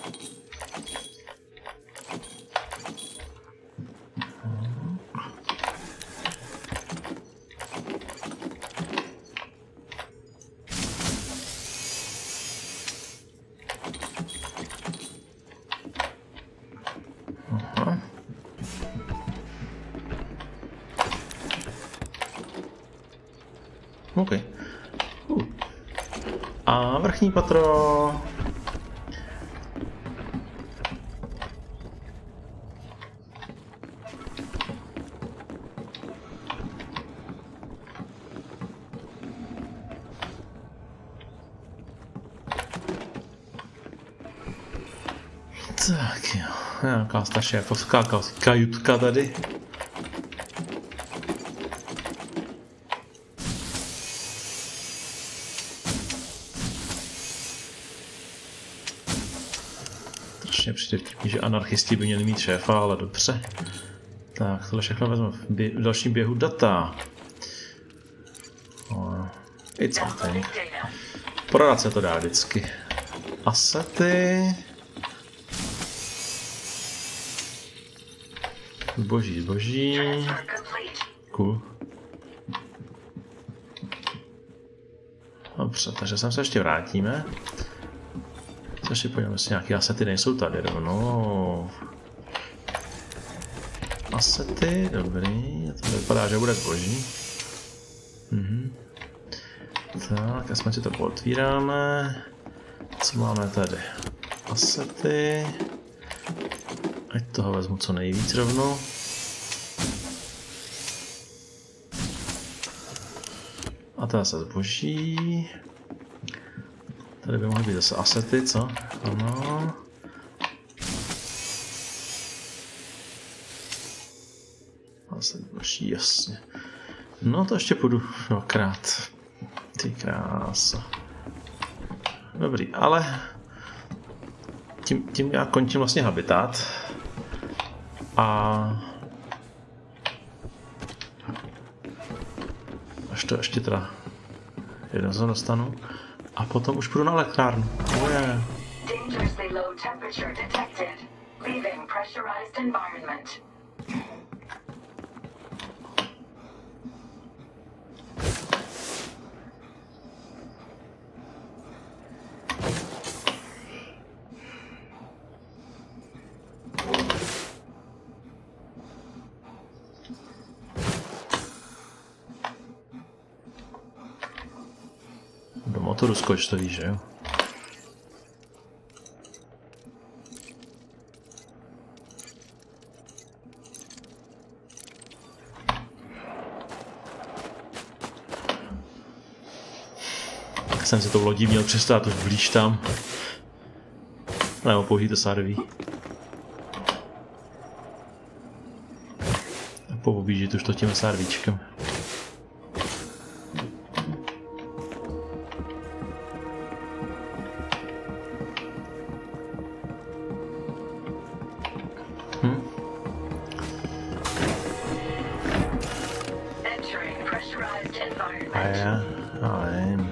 Aha. OK. Uh. A vrchní patro. Tak jo, nějaká ta šéfovská kajutka tady. Strašně přijde vtipný, že anarchisti by měli mít šéfa, ale dobře. Tak, tohle všechno vezmu v, bě v dalším běhu data. Oh, it's something. Prodat se to dá vždycky. Asety. Zboží, zboží. Cool. Dobře, takže sem se ještě vrátíme. Ještě podíváme, jestli nějaké asety nejsou tady rovnou. Asety, dobrý. To vypadá, že bude zboží. Mhm. Tak, a jsme si to pootvíráme. Co máme tady? Asety. Ať toho vezmu co nejvíc rovnou. A tady se zboží. Tady by mohly být zase asety, co? Ano. Zase zboží, jasně. No to ještě půjdu dvakrát. Ty krása. Dobrý, ale tím, tím já končím vlastně habitat. A až to ještě teda jeden se dostanu. A potom už půjdu na elektrárnu. Oh, yeah. Dangerously low temperature detected. Leaving pressurized environment. Do motoru skoč, to víš, že jo? Jsem si tou lodí měl přestát už blíž tam. Nebo použít to sarví. A poobjíždět už to tím sarvíčkem. já, já nevím.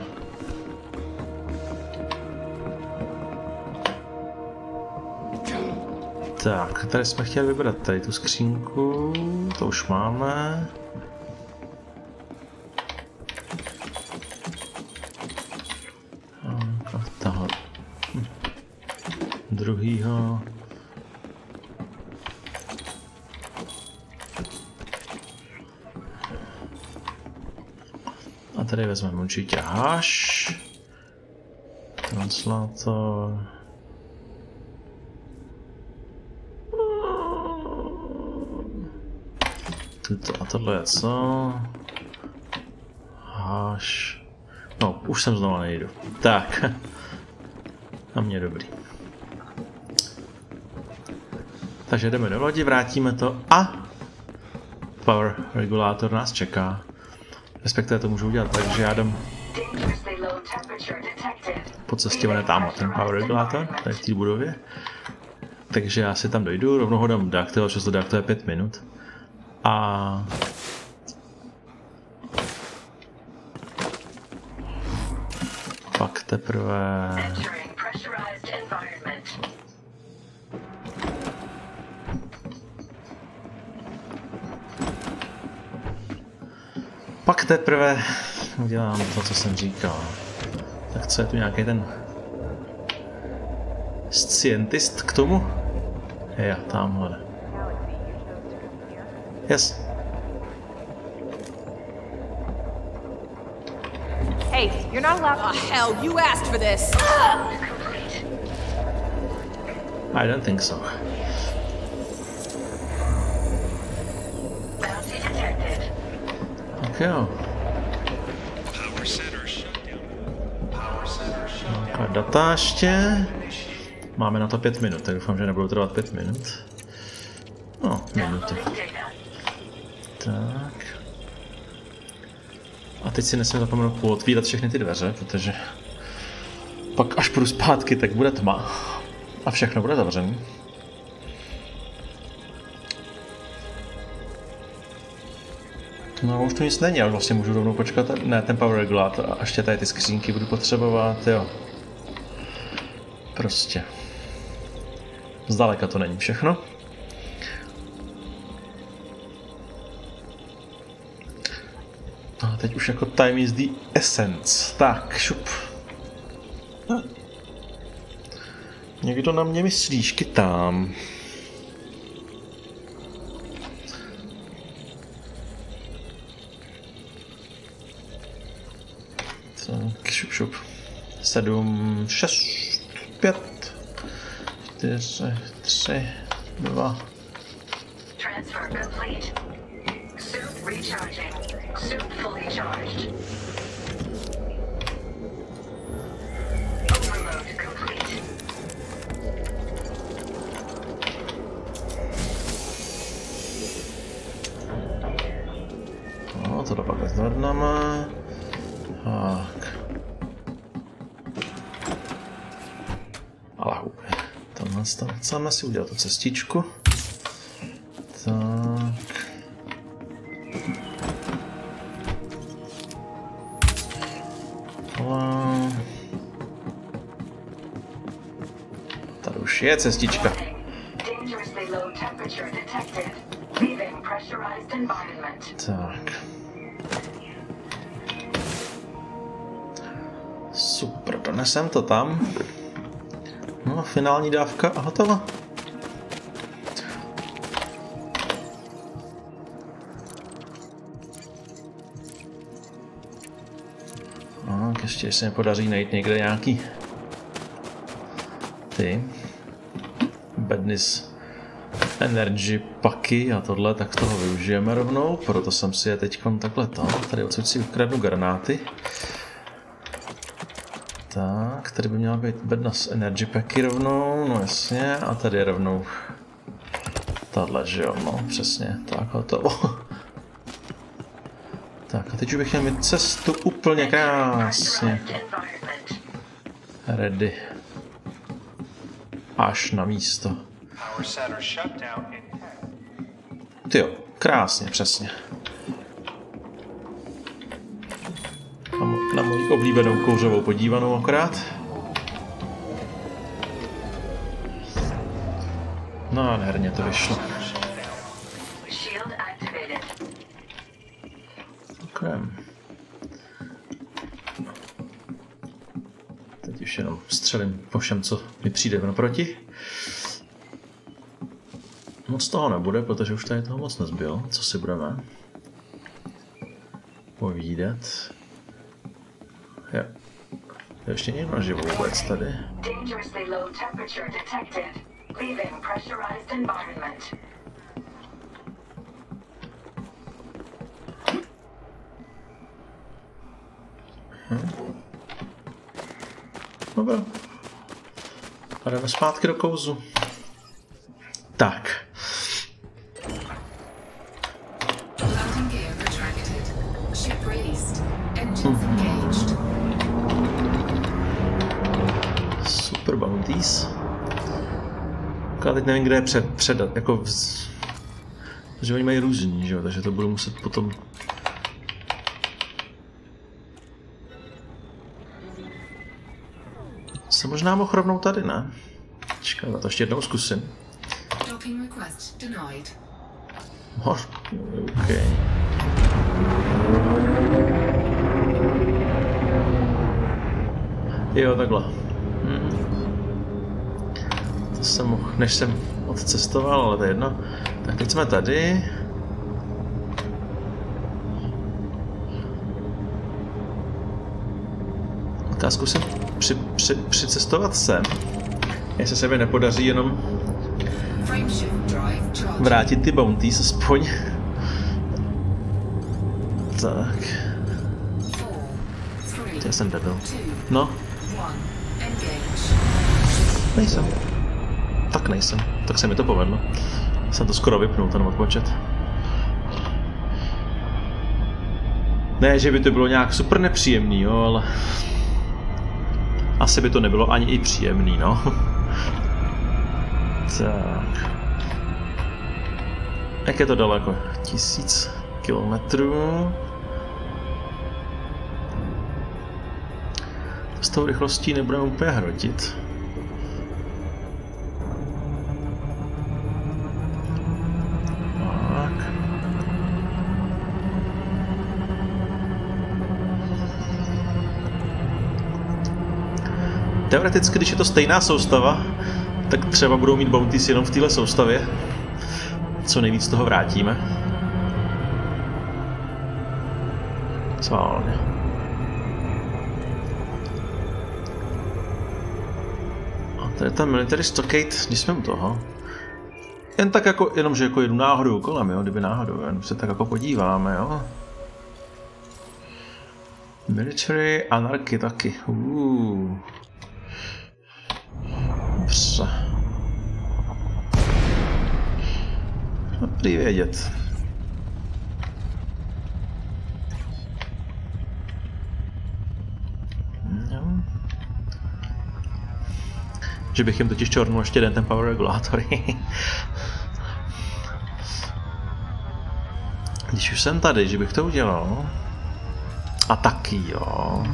Tak, tady jsme chtěli vybrat tady tu skřínku, to už máme. A tahle. Hm. Druhýho. A tady vezmeme určitě haš. Translator. Tuto a tohle je co? Haš. No, už jsem znovu nejdu. Tak. Na mě dobrý. Takže jdeme do lodi, vrátíme to a power regulátor nás čeká. Respektive to můžu udělat, takže já jdem po cestě, on je tamhle ten power regulátor, tady v té budově. Takže já si tam dojdu, rovnou ho dám deaktivovat, často deaktivuje pět minut. A pak teprve pak teprve udělám to, co jsem říkal. Tak co je tu nějaký ten scientist k tomu? Je, tamhle. Yes. Hey, you're not allowed. Oh, hell, you asked for this! I don't think so. Tak jo. Takhle data ještě. Máme na to pět minut, tak doufám, že nebudou trvat pět minut. No, minuty. Tak. A teď si nesmím zapomenout pootvírat všechny ty dveře, protože pak až půjdu zpátky, tak bude tma. A všechno bude zavřené. No už tu nic není, ale vlastně můžu rovnou počkat. Ne, ten power regulátor a ještě tady ty skřínky budu potřebovat, jo. Prostě. Zdaleka to není všechno. A teď už jako time is the essence. Tak, šup. Někdo na mě myslí, škytám. Tak, šup, šup. Sedm, šest, pět, čtyři, tři, dva. Transfer complete. Suit recharging. Suit fully charged. Overload complete. No, to dopadne zvládneme. Tak. Alahu. Tamhle chceme si udělat tu cestičku. Tak. Tady už je cestička. Tak. Super, donesem to tam. No, finální dávka a hotovo. Tak, ještě se mi podaří najít někde nějaký ty badness energy paky a tohle, tak toho využijeme rovnou, proto jsem si je teď takhle tam. Tady odsud si ukradnu granáty. Tak, tady by měla být badness energy paky rovnou, no jasně, a tady je rovnou tahle, že jo, no přesně, tak hotovo. Tak a teď už bych měl mít cestu úplně krásně. Ready. Až na místo. Tyjo, krásně, přesně. oblíbenou kouřovou podívanou akorát. No a nádherně to vyšlo. Okay. Teď už jenom střelím po všem, co mi přijde naproti. Moc toho nebude, protože už tady toho moc nezbylo. Co si budeme povídat? Je. Je ještě někdo naživo vůbec tady. Dangerously low temperature detected. Leaving pressurized environment. Hm. Dobrá. A jdeme zpátky do kouzu. Tak. Super bounties. Já teď nevím, kde je před, předat, jako vz... že oni mají různý, že jo, takže to budu muset potom... Se možná mohl rovnou tady, ne? Čekaj, to ještě jednou zkusím. Oh, okay. Jo, takhle. Hmm. To jsem mohl, než jsem odcestoval, ale to je jedno. Tak teď jsme tady. Tak já zkusím při, při, přicestovat sem. Jestli se mi nepodaří jenom vrátit ty bounties aspoň. Tak. Já jsem debil. No. Nejsem. Tak nejsem. Tak se mi to povedlo. Jsem to skoro vypnul, ten odpočet. Ne, že by to bylo nějak super nepříjemný, jo, ale... Asi by to nebylo ani i příjemný, no. Tak. Jak je to daleko? Tisíc kilometrů. S tou rychlostí nebudeme úplně hrotit. Tak. Teoreticky, když je to stejná soustava, tak třeba budou mít bounties jenom v téhle soustavě. Co nejvíc toho vrátíme. Sválně. A tady je ta military stockade, když jsme u toho. Jen tak jako, jenom že jako jedu náhodou kolem, jo, kdyby náhodou, jen se tak jako podíváme, jo. Military Anarchy taky, uuu. Dobře. Dobrý vědět. No. Že bych jim totiž čornul ještě jeden ten power regulator. Když už jsem tady, že bych to udělal. A taky jo.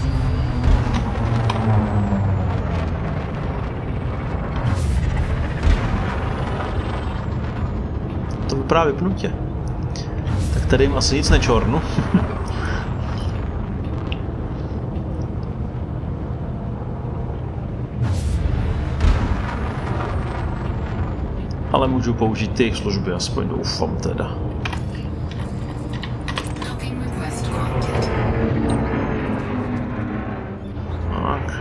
To vypadá vypnutě. Tak tady jim asi nic nečornu. Ale můžu použít ty jejich služby, aspoň doufám teda. Tak.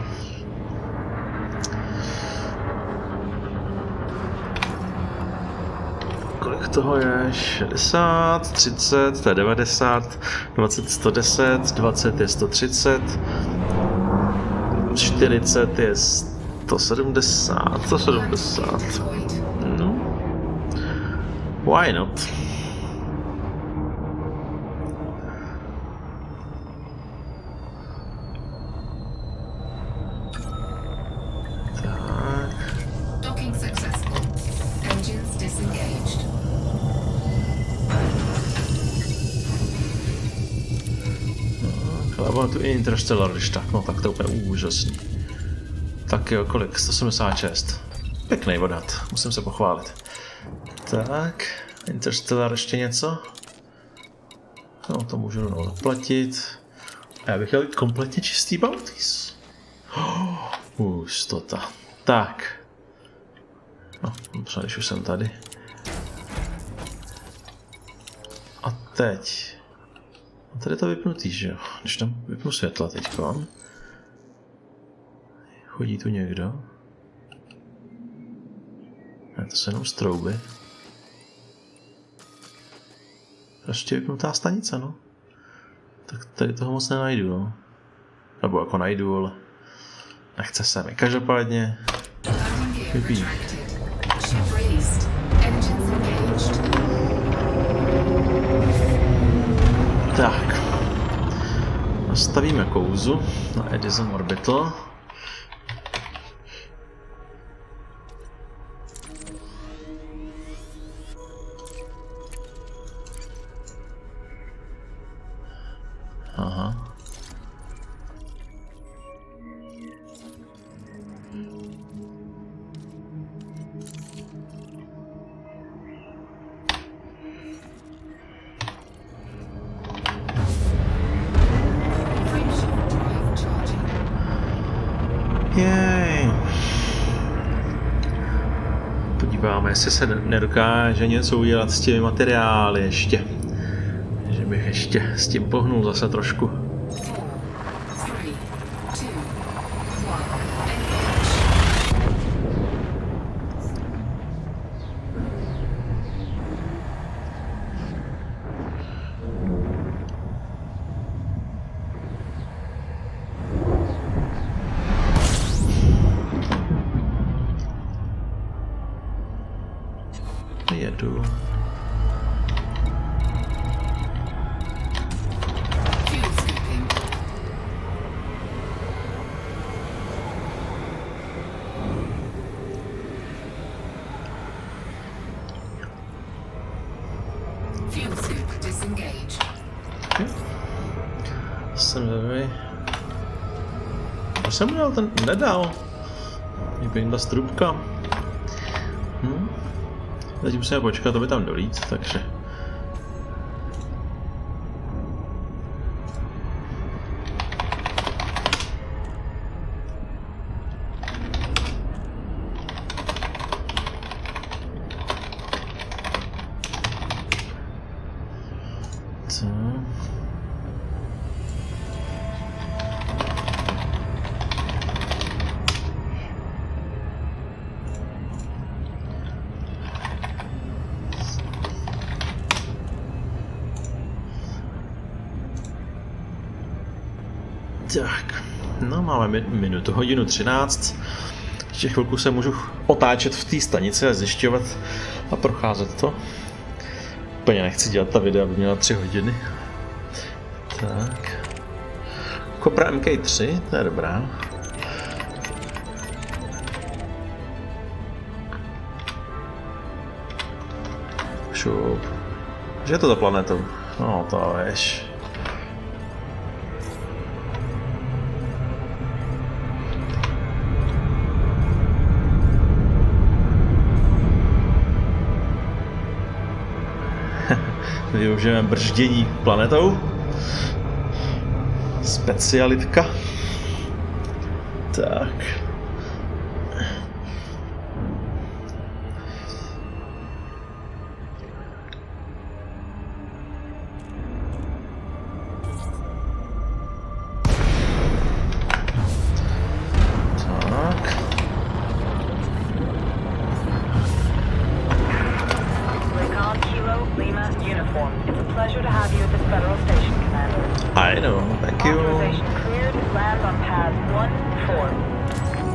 Kolik toho je? šedesát, třicet, to je devadesát, dvacet, sto deset, dvacet je sto třicet, čtyřicet je sto sedmdesát, sto sedmdesát. No. Why not? ono tu i Interstellar, když tak, no tak to je úplně úžasný. Tak jo, kolik? sto sedmdesát šest. Pěkný odhad, musím se pochválit. Tak, Interstellar ještě něco? No, to můžu rovnou zaplatit. A já bych chtěl kompletně čistý bounties. Oh, hustota. Tak. No, třeba když už jsem tady. A teď. A tady je to vypnutý, že jo? Když tam vypnu světla teďko. Chodí tu někdo? Ne, to jsou jenom strouby. Ještě vypnutá stanice, no. Tak tady toho moc nenajdu, no. Nebo jako najdu, ale nechce se mi. Každopádně vypí. Tak. Nastavíme kouzu na Edison Orbital. Aha. Jej. Podíváme, jestli se nedokáže něco udělat s těmi materiály ještě. Že bych ještě s tím pohnul zase trošku. Jedu. Jsem zvědavý. Co jsem dal? Ten nedal. Mě pěkná strubka. Hm? Teď musíme počkat, aby tam dolít, takže... Co? Tak, no máme minutu, hodinu třináct. Ještě chvilku se můžu otáčet v té stanici a zjišťovat a procházet to. Úplně nechci dělat ta videa, aby měla tři hodiny. Tak. Cobra M K tři, to je dobrá. Šup. Že je to za planetou? No to víš. Využijeme brždění planetou. Specialitka. Tak. I know, thank you. Authorization cleared. Land on pad one four.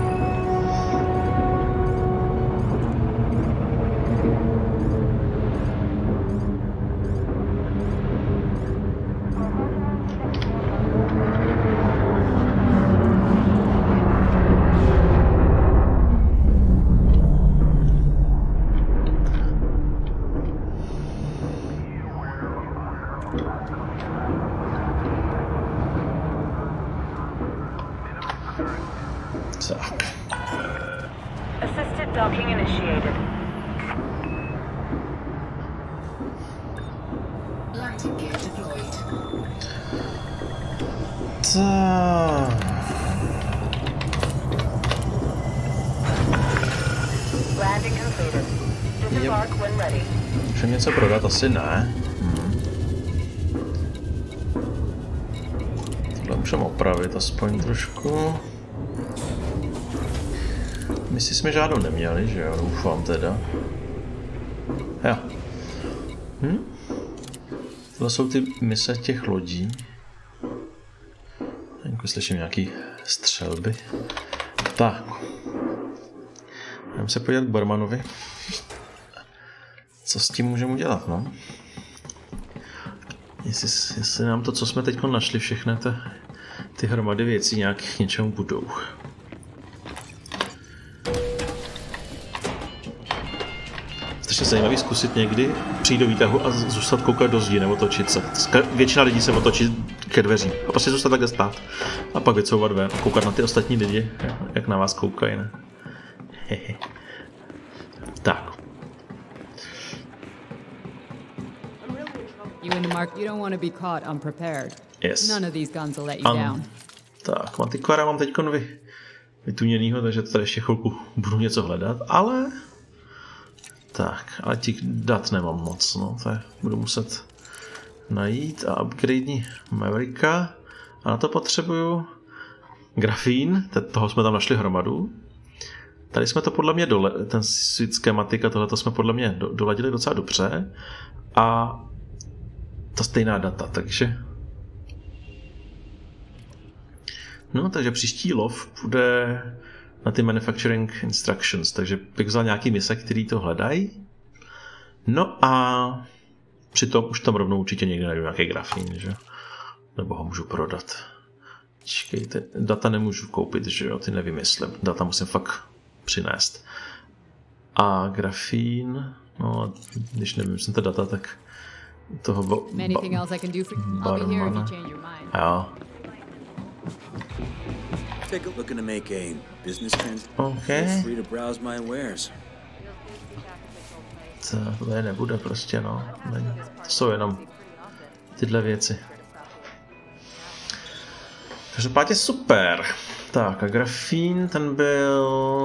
Docking initiated. Landing gear deployed. Tak. Landing completed. Disembark when ready. Můžeme něco prodat? Asi ne. Hmm. Tohle můžeme opravit aspoň trošku. Misi jsme žádnou neměli, že jo? Doufám teda. Jo. Hm? Tohle jsou ty mise těch lodí. Jako slyším nějaký střelby. Tak. Jdeme se podívat k barmanovi. Co s tím můžeme udělat, no? Jestli, jestli nám to, co jsme teď našli, všechny ty, ty hromady věcí nějak k něčemu budou. Strašně zajímavý zkusit někdy přijít do výtahu a zůstat koukat do zdi nebo točit se. Většina lidí se otočí ke dveřím a prostě zůstat takhle stát. A pak vycouvat ven a koukat na ty ostatní lidi, jak na vás koukají, ne? Hehe. Tak. You in the mark, you don't want to be caught unprepared. Yes. None of these guns will let you Um, down. Tak, Manticora mám teď vy, vytuněnýho, takže tady ještě chvilku budu něco hledat, ale... Tak, ale těch dat nemám moc, no, to je, budu muset najít a upgradení Mavericka. A na to potřebuju grafín, toho jsme tam našli hromadu. Tady jsme to podle mě dole, ten suite schematika, tohleto jsme podle mě do, doladili docela dobře. A to stejná data, takže... No, takže příští lov bude na ty manufacturing instructions, takže bych vzal nějaký mise, který to hledají. No a přitom už tam rovnou určitě někde najdu nějaký grafín, že? Nebo ho můžu prodat. Čekejte, data nemůžu koupit, že jo, ty nevymyslím. Data musím fakt přinést. A grafín, no, když nevymyslím ta data, tak toho ba barmana. Jo. Take a look into make a business transaction. Okay. Feel free to browse my wares. To tady nebude prostě, no. To jsou jenom tyhle věci. Každopádně super. Tak a grafín, ten byl...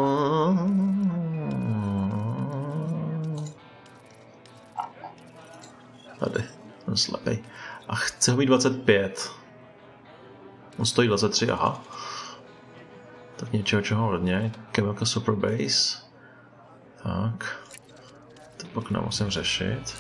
Tady, ten slepej. A chce ho mít dvacet pět. On stojí dvacet tři, aha. Tak něčeho, čeho hodně. Chemical Super Base. Tak. To pak nemusím řešit.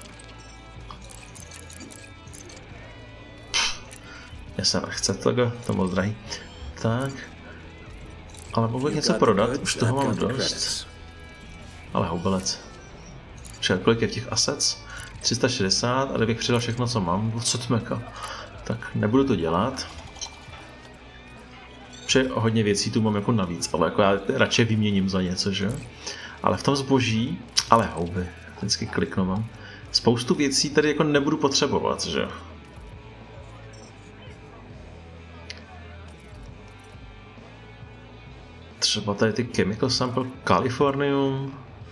Mně se nechce toho, to moc drahý. Tak. Ale mohu něco prodat, už toho mám dost. Ale houbelec. Čili kolik je v těch assets? tři sta šedesát, a kdybych přidal všechno, co mám, co tmeka. Tak nebudu to dělat. Protože hodně věcí tu mám jako navíc, ale jako já radši vyměním za něco, že? Ale v tom zboží, ale houby, vždycky kliknu mám. Spoustu věcí tady jako nebudu potřebovat, že? Třeba tady ty chemical sample, Californium.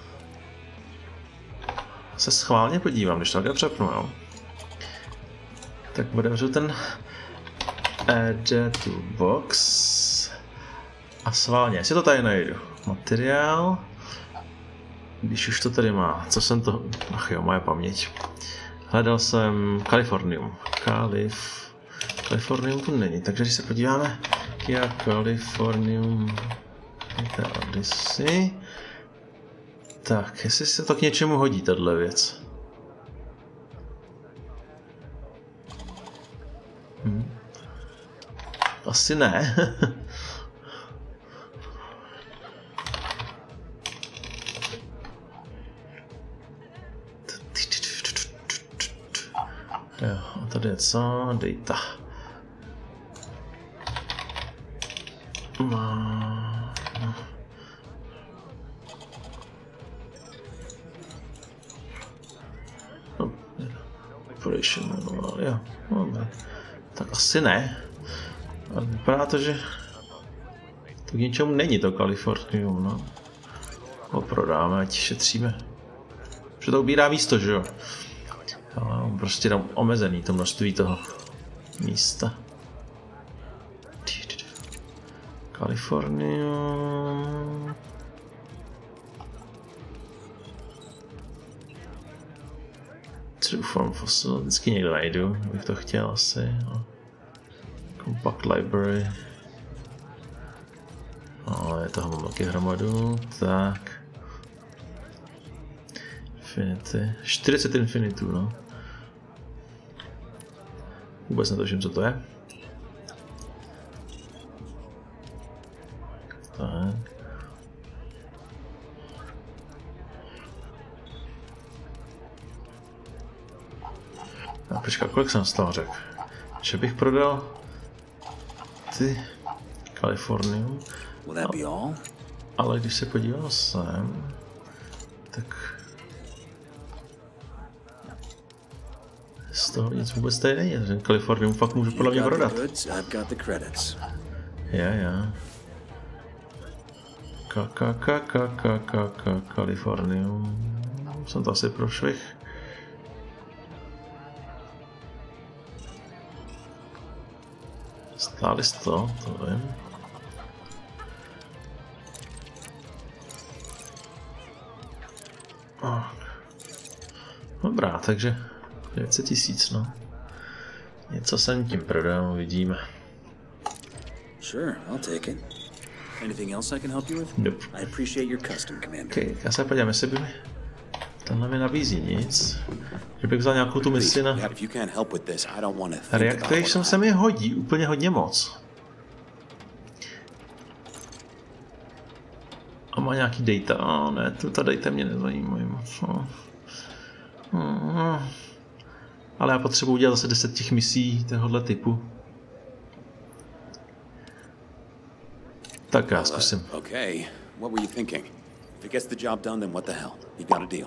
Se schválně podívám, když to takhle přepnu, jo. Tak budeme ten add to box a schválně, jestli to tady najdu. Materiál, když už to tady má, co jsem to, ach jo, moje paměť. Hledal jsem Californium, Calif, Californium tu není, takže když se podíváme, jak Californium, Odyssey. Tak, jestli se to k něčemu hodí, tato věc. Hm. Asi ne. Jo, a tady je co? Data. Operation manual, jo. Dobré. Tak asi ne. Ale vypadá to, že to k ničemu není to Californium, no. ho prodáme, ať šetříme. Protože to ubírá místo, že jo? Ale on prostě tam omezený to množství toho místa. Kalifornium. True form fossil, vždycky někdo najdu, bych to chtěl asi. No. Compact library. Ale toho mám taky hromadu. Tak. Infinity. čtyřicet infinitů, no. Vůbec netuším, co to je. Tak. A počkat, kolik jsem z toho řekl? Že bych prodal ty Kalifornium. No, ale když se podíval sem, tak z toho nic vůbec tady není. Ten Kalifornium fakt můžu podle mě prodat. Já, já. Ka, ka, ka, ka, ka, ka, ka, Kalifornium. Jsem to asi prošvih. Stáli sto, to vím. Dobrá, takže devět set tisíc, no. Něco jsem tím prodal, uvidíme. Sure, I'll take it. Anything else I can help you with? Nope. I appreciate your custom, Commander. Okay, já se podívám, jestli by mi tenhle mi nabízí nic. Že bych vzal nějakou tu misi na Reactivation se mi hodí úplně hodně moc. A má nějaký data, a ne, ta data mě nezajímají moc. No. Hmm. Ale já potřebuji udělat zase deset těch misí tohohle typu. Tak já zkusím. Okay, what were you thinking? If it gets the job done, then what the hell? You got a deal.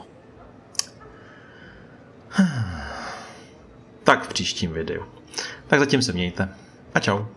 Tak v příštím videu. Tak zatím se mějte. A čau.